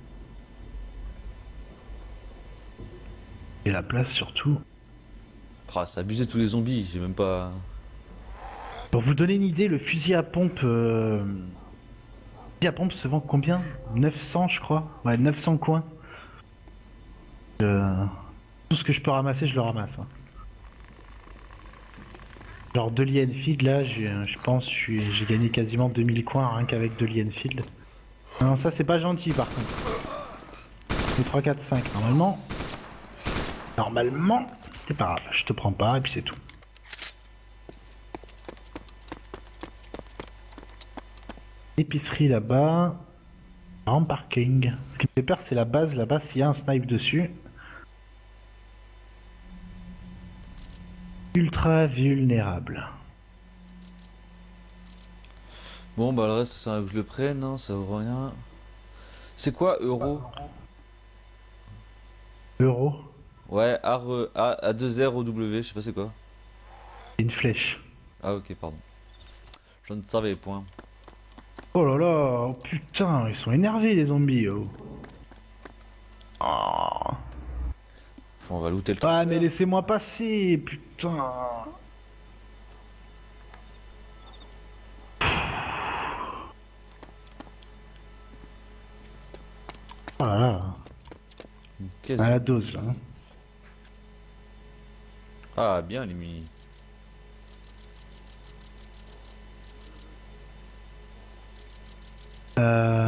Et la place surtout. Ah, c'est abusé tous les zombies, j'ai même pas... Pour vous donner une idée, le fusil à pompe... Euh... Le fusil à pompe se vend combien? neuf cents je crois. Ouais, neuf cents coins. Euh... Tout ce que je peux ramasser, je le ramasse. Hein. Genre de l'I Enfield, là, je pense que j'ai gagné quasiment deux mille coins rien qu'avec de l'I Enfield. Non, ça c'est pas gentil par contre. deux, trois, quatre, cinq, normalement. Normalement, c'est pas grave, je te prends pas et puis c'est tout. Épicerie là-bas. En parking. Ce qui me fait peur, c'est la base. Là-bas, s'il y a un snipe dessus. Ultra vulnérable. Bon, bah le reste, ça sert à que je le prenne, non, ça vaut rien. C'est quoi, euro? Euro. Ouais, A deux R O W, je sais pas c'est quoi. Une flèche. Ah ok, pardon. Je ne savais point. Oh là là, oh putain, ils sont énervés les zombies. Oh. Oh. Bon, on va looter le Ah tracteur. mais laissez-moi passer, putain. Oh là là. Qu'est-ce À que- la dose là. hein. Ah, bien les mini. Euh...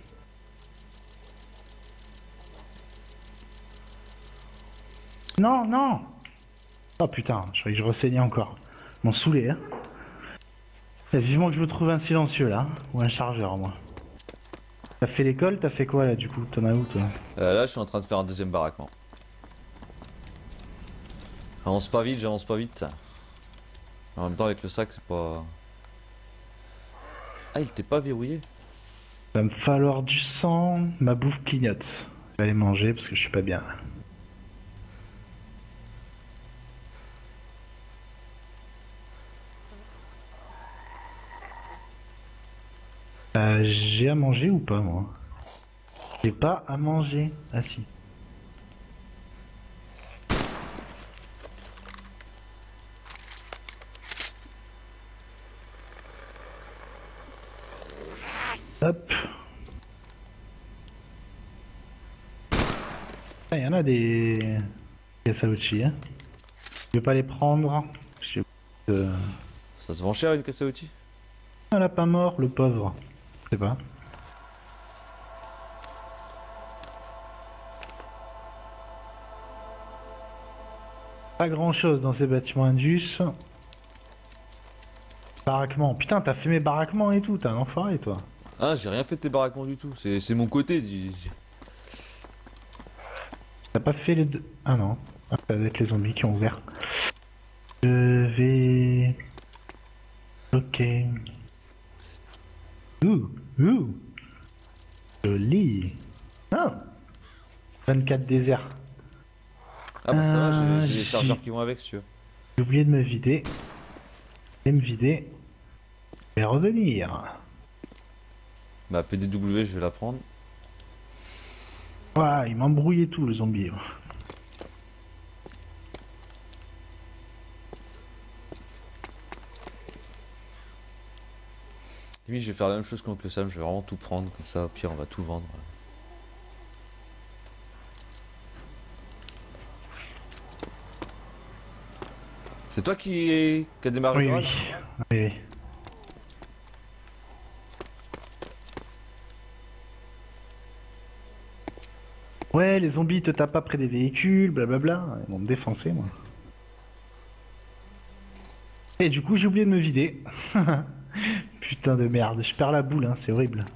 Non, non. Oh putain, je croyais que je ressaignais encore. M'en saoulé, hein. Eh, vivement que je me trouve un silencieux là, ou un chargeur moi. T'as fait l'école, t'as fait quoi là du coup? T'en as où toi? Euh, là, je suis en train de faire un deuxième baraquement. J'avance pas vite, j'avance pas vite. En même temps, avec le sac, c'est pas... Ah, il t'est pas verrouillé? Va me falloir du sang, ma bouffe clignote. Je vais aller manger parce que je suis pas bien. Euh, j'ai à manger ou pas moi? J'ai pas à manger. Ah si. Hop. Ah, il y en a des Kasauchi, hein. Je vais pas les prendre. Je... Euh... Ça se vend cher une caisse à outils? Un lapin mort, le pauvre. Je sais pas. Pas grand chose dans ces bâtiments Indus. Baraquement. Putain, t'as fait mes baraquements et tout, t'es un enfoiré toi. Ah, j'ai rien fait de tes baraquements du tout. C'est mon côté du... T'as pas fait les deux. Ah non. Ah, ça doit être les zombies qui ont ouvert. Je vais. Ok. Ouh, ouh. Joli. Ah. vingt-quatre déserts. Ah bah ça va, Euh, j'ai des j'ai- chargeurs qui vont avec si tu veux. J'ai oublié de me vider. Je vais me vider. Je vais revenir. Bah P D W, je vais la prendre. Ouah, il m'embrouillait tout le zombie. Limite, je vais faire la même chose qu'Oncle Sam, je vais vraiment tout prendre, comme ça, au pire, on va tout vendre. C'est toi qui, qui a démarré Oui, le oui. run? Oui, oui. Ouais, les zombies te tapent pas près des véhicules, blablabla. Ils vont me défoncer, moi. Et du coup, j'ai oublié de me vider. Putain de merde, je perds la boule, hein, c'est horrible.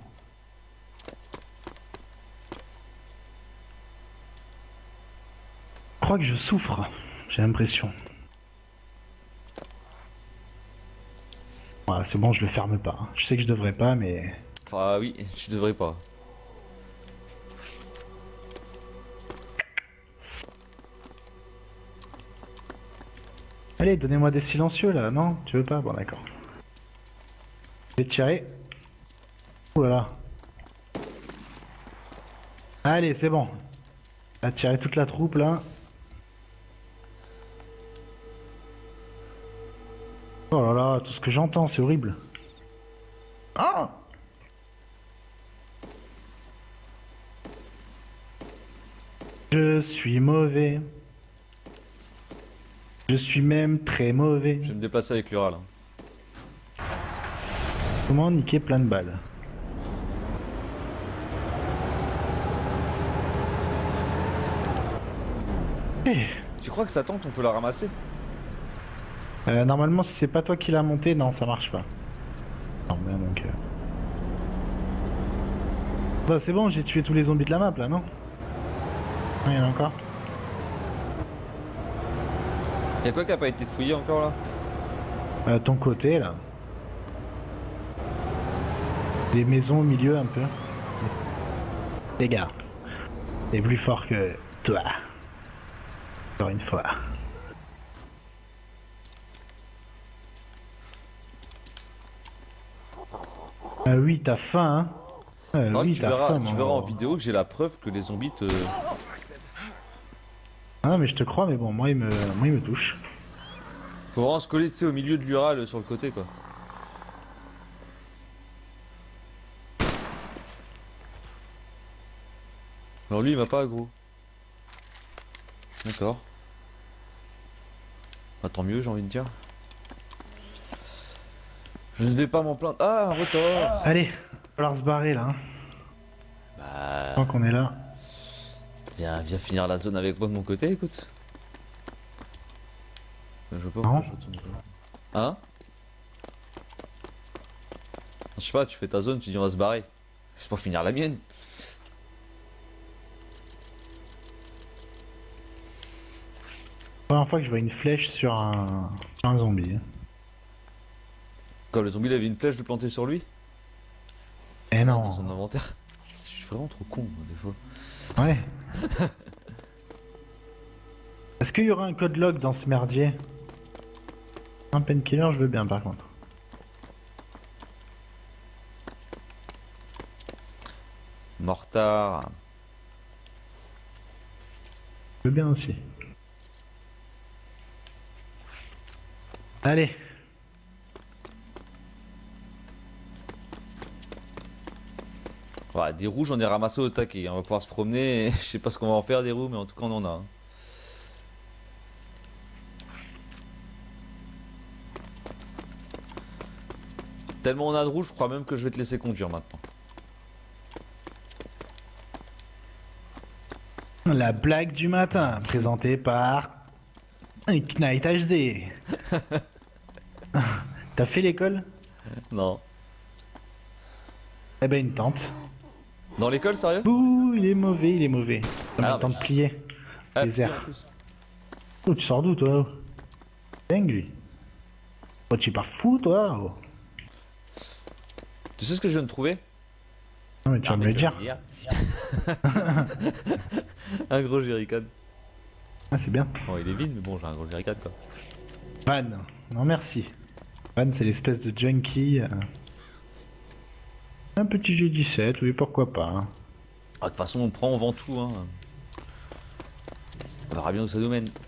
Je crois que je souffre, j'ai l'impression. Ouais, c'est bon, je le ferme pas. Je sais que je devrais pas, mais... Enfin oui, tu devrais pas. Allez, donnez-moi des silencieux, là, non? Tu veux pas? Bon, d'accord. Je vais tirer. Voilà. Allez, c'est bon. On a tiré toute la troupe, là. Oh là là, tout ce que j'entends, c'est horrible. Ah! Je suis mauvais. Je suis même très mauvais. Je vais me déplacer avec l'Ural. Hein. Comment niquer plein de balles? Eh, Tu crois que ça tente, on peut la ramasser? euh, normalement, si c'est pas toi qui l'as monté, non, ça marche pas. Non, mais donc. euh. Bah, c'est bon, j'ai tué tous les zombies de la map là, non? Il y en a encore. Y'a quoi qui a pas été fouillé encore là? Euh, ton côté là. Les maisons au milieu un peu. Les gars. C'est plus fort que toi. Encore une fois. Ah oui, t'as faim, hein. Euh, Alors, oui, tu t'as verras, faim, tu mon- verras en vidéo que j'ai la preuve que les zombies te... Ah non, mais je te crois, mais bon, moi il me, moi, il me touche. Faut vraiment se coller, tu sais, au milieu de l'Ural sur le côté quoi. Alors lui il m'a pas aggro. D'accord. Bah, tant mieux j'ai envie de dire. Je ne vais pas m'en plaindre. Ah un retard. Allez, va falloir se barrer là. Hein. Bah... Tant qu'on est là. Viens, viens finir la zone avec moi de mon côté écoute. Je veux pas Non. pourquoi je retourne là. Hein? Je sais pas, tu fais ta zone, tu dis on va se barrer. C'est pour finir la mienne. Première fois que je vois une flèche sur un, sur un zombie. Quand le zombie il avait une flèche de planter sur lui Eh dans non. son inventaire. Je suis vraiment trop con moi, des fois. Ouais. Est-ce qu'il y aura un code log dans ce merdier? Un painkiller, je veux bien par contre. Mortard. Je veux bien aussi. Allez. Ouais, des roues, j'en ai ramassé au taquet. On va pouvoir se promener. Je sais pas ce qu'on va en faire des roues, mais en tout cas, on en a. Tellement on a de roues, je crois même que je vais te laisser conduire maintenant. La blague du matin, présentée par Knight H D. T'as fait l'école? Non. Eh ben une tente. Dans l'école, sérieux? Ouh, il est mauvais, il est mauvais. Ça m'a Ah, le temps bah, de plier. Ah, Les puis, airs. en plus. Oh, tu sors d'où toi? Dingue lui. Oh, tu es pas fou toi? Oh. Tu sais ce que je viens de trouver? Non mais tu vas me le dire. Un gros jerrycan. Ah c'est bien. Bon, il est vide, mais bon, j'ai un gros jerrycan quoi. Van. Non merci. Van c'est l'espèce de junkie. euh. Un petit G dix-sept, oui pourquoi pas. hein. Ah, de toute façon, on prend, on vend tout. Hein. On verra bien où ça nous mène.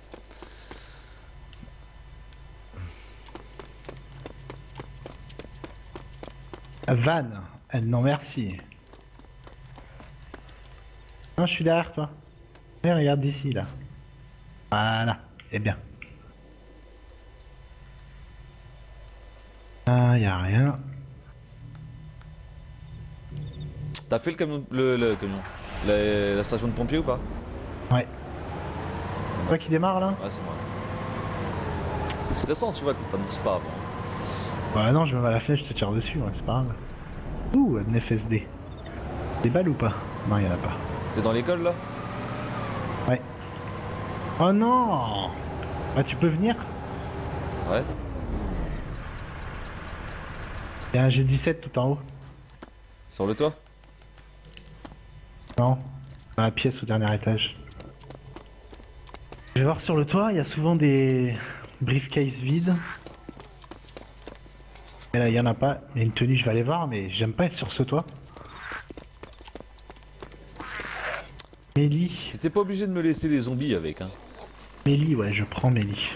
Van. euh, non merci. Non je suis derrière toi. Mais regarde d'ici là. Voilà. Eh bien. Ah y a rien. T'as fait le camion, le, le camion, la, la station de pompier ou pas? Ouais. C'est toi qui démarre là? Ouais, c'est moi. C'est stressant, tu vois, quand t'annonces pas avant. Bah non, je me mets à la fenêtre, je te tire dessus, ouais, c'est pas grave. Ouh, un F S D. Des balles ou pas? Non, y'en a pas. T'es dans l'école là? Ouais. Oh non! Ah, tu peux venir? Ouais. Y'a un G dix-sept tout en haut. Sur le toit? Non. Dans la pièce au dernier étage. Je vais voir sur le toit, il y a souvent des briefcases vides. Et là, il y en a pas. Il y a une tenue, je vais aller voir, mais j'aime pas être sur ce toit. Mélie. T'étais pas obligé de me laisser les zombies avec, hein. Mélie, ouais, je prends Mélie.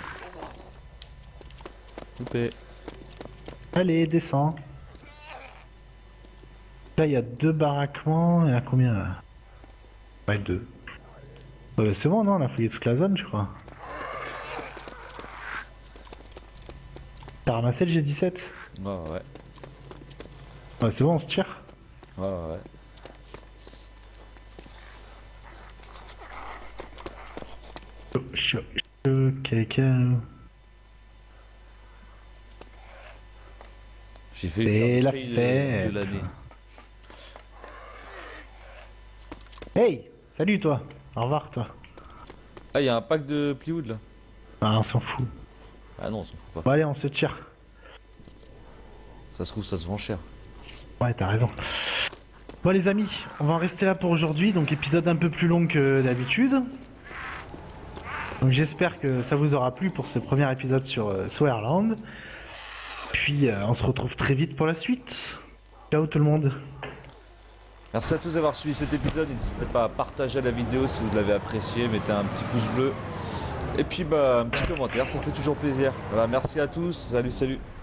Loupé. Allez, descends. Là, il y a deux baraquements. Il y a combien là? Ouais, deux. Ouais, c'est bon, non? On a fouillé toute la zone, je crois. T'as ramassé le G dix-sept? Ouais, ouais, ouais. Ouais, c'est bon, on se tire. Ouais, ouais, ouais. Chaud, chaud, quelqu'un. J'ai fait C'est le la fail de- fête. de l'année. Hey! Salut toi! Au revoir toi! Ah, il y a un pack de plywood là. Ah, on s'en fout. Ah non, on s'en fout pas. Bon, allez, on se tire. Ça se trouve, ça se vend cher. Ouais, t'as raison. Bon, les amis, on va en rester là pour aujourd'hui. Donc, épisode un peu plus long que d'habitude. Donc, j'espère que ça vous aura plu pour ce premier épisode sur euh, Swearland. Puis, euh, on se retrouve très vite pour la suite. Ciao tout le monde! Merci à tous d'avoir suivi cet épisode. N'hésitez pas à partager la vidéo si vous l'avez apprécié. Mettez un petit pouce bleu. Et puis, bah, un petit commentaire, ça fait toujours plaisir. Voilà, merci à tous. Salut, salut.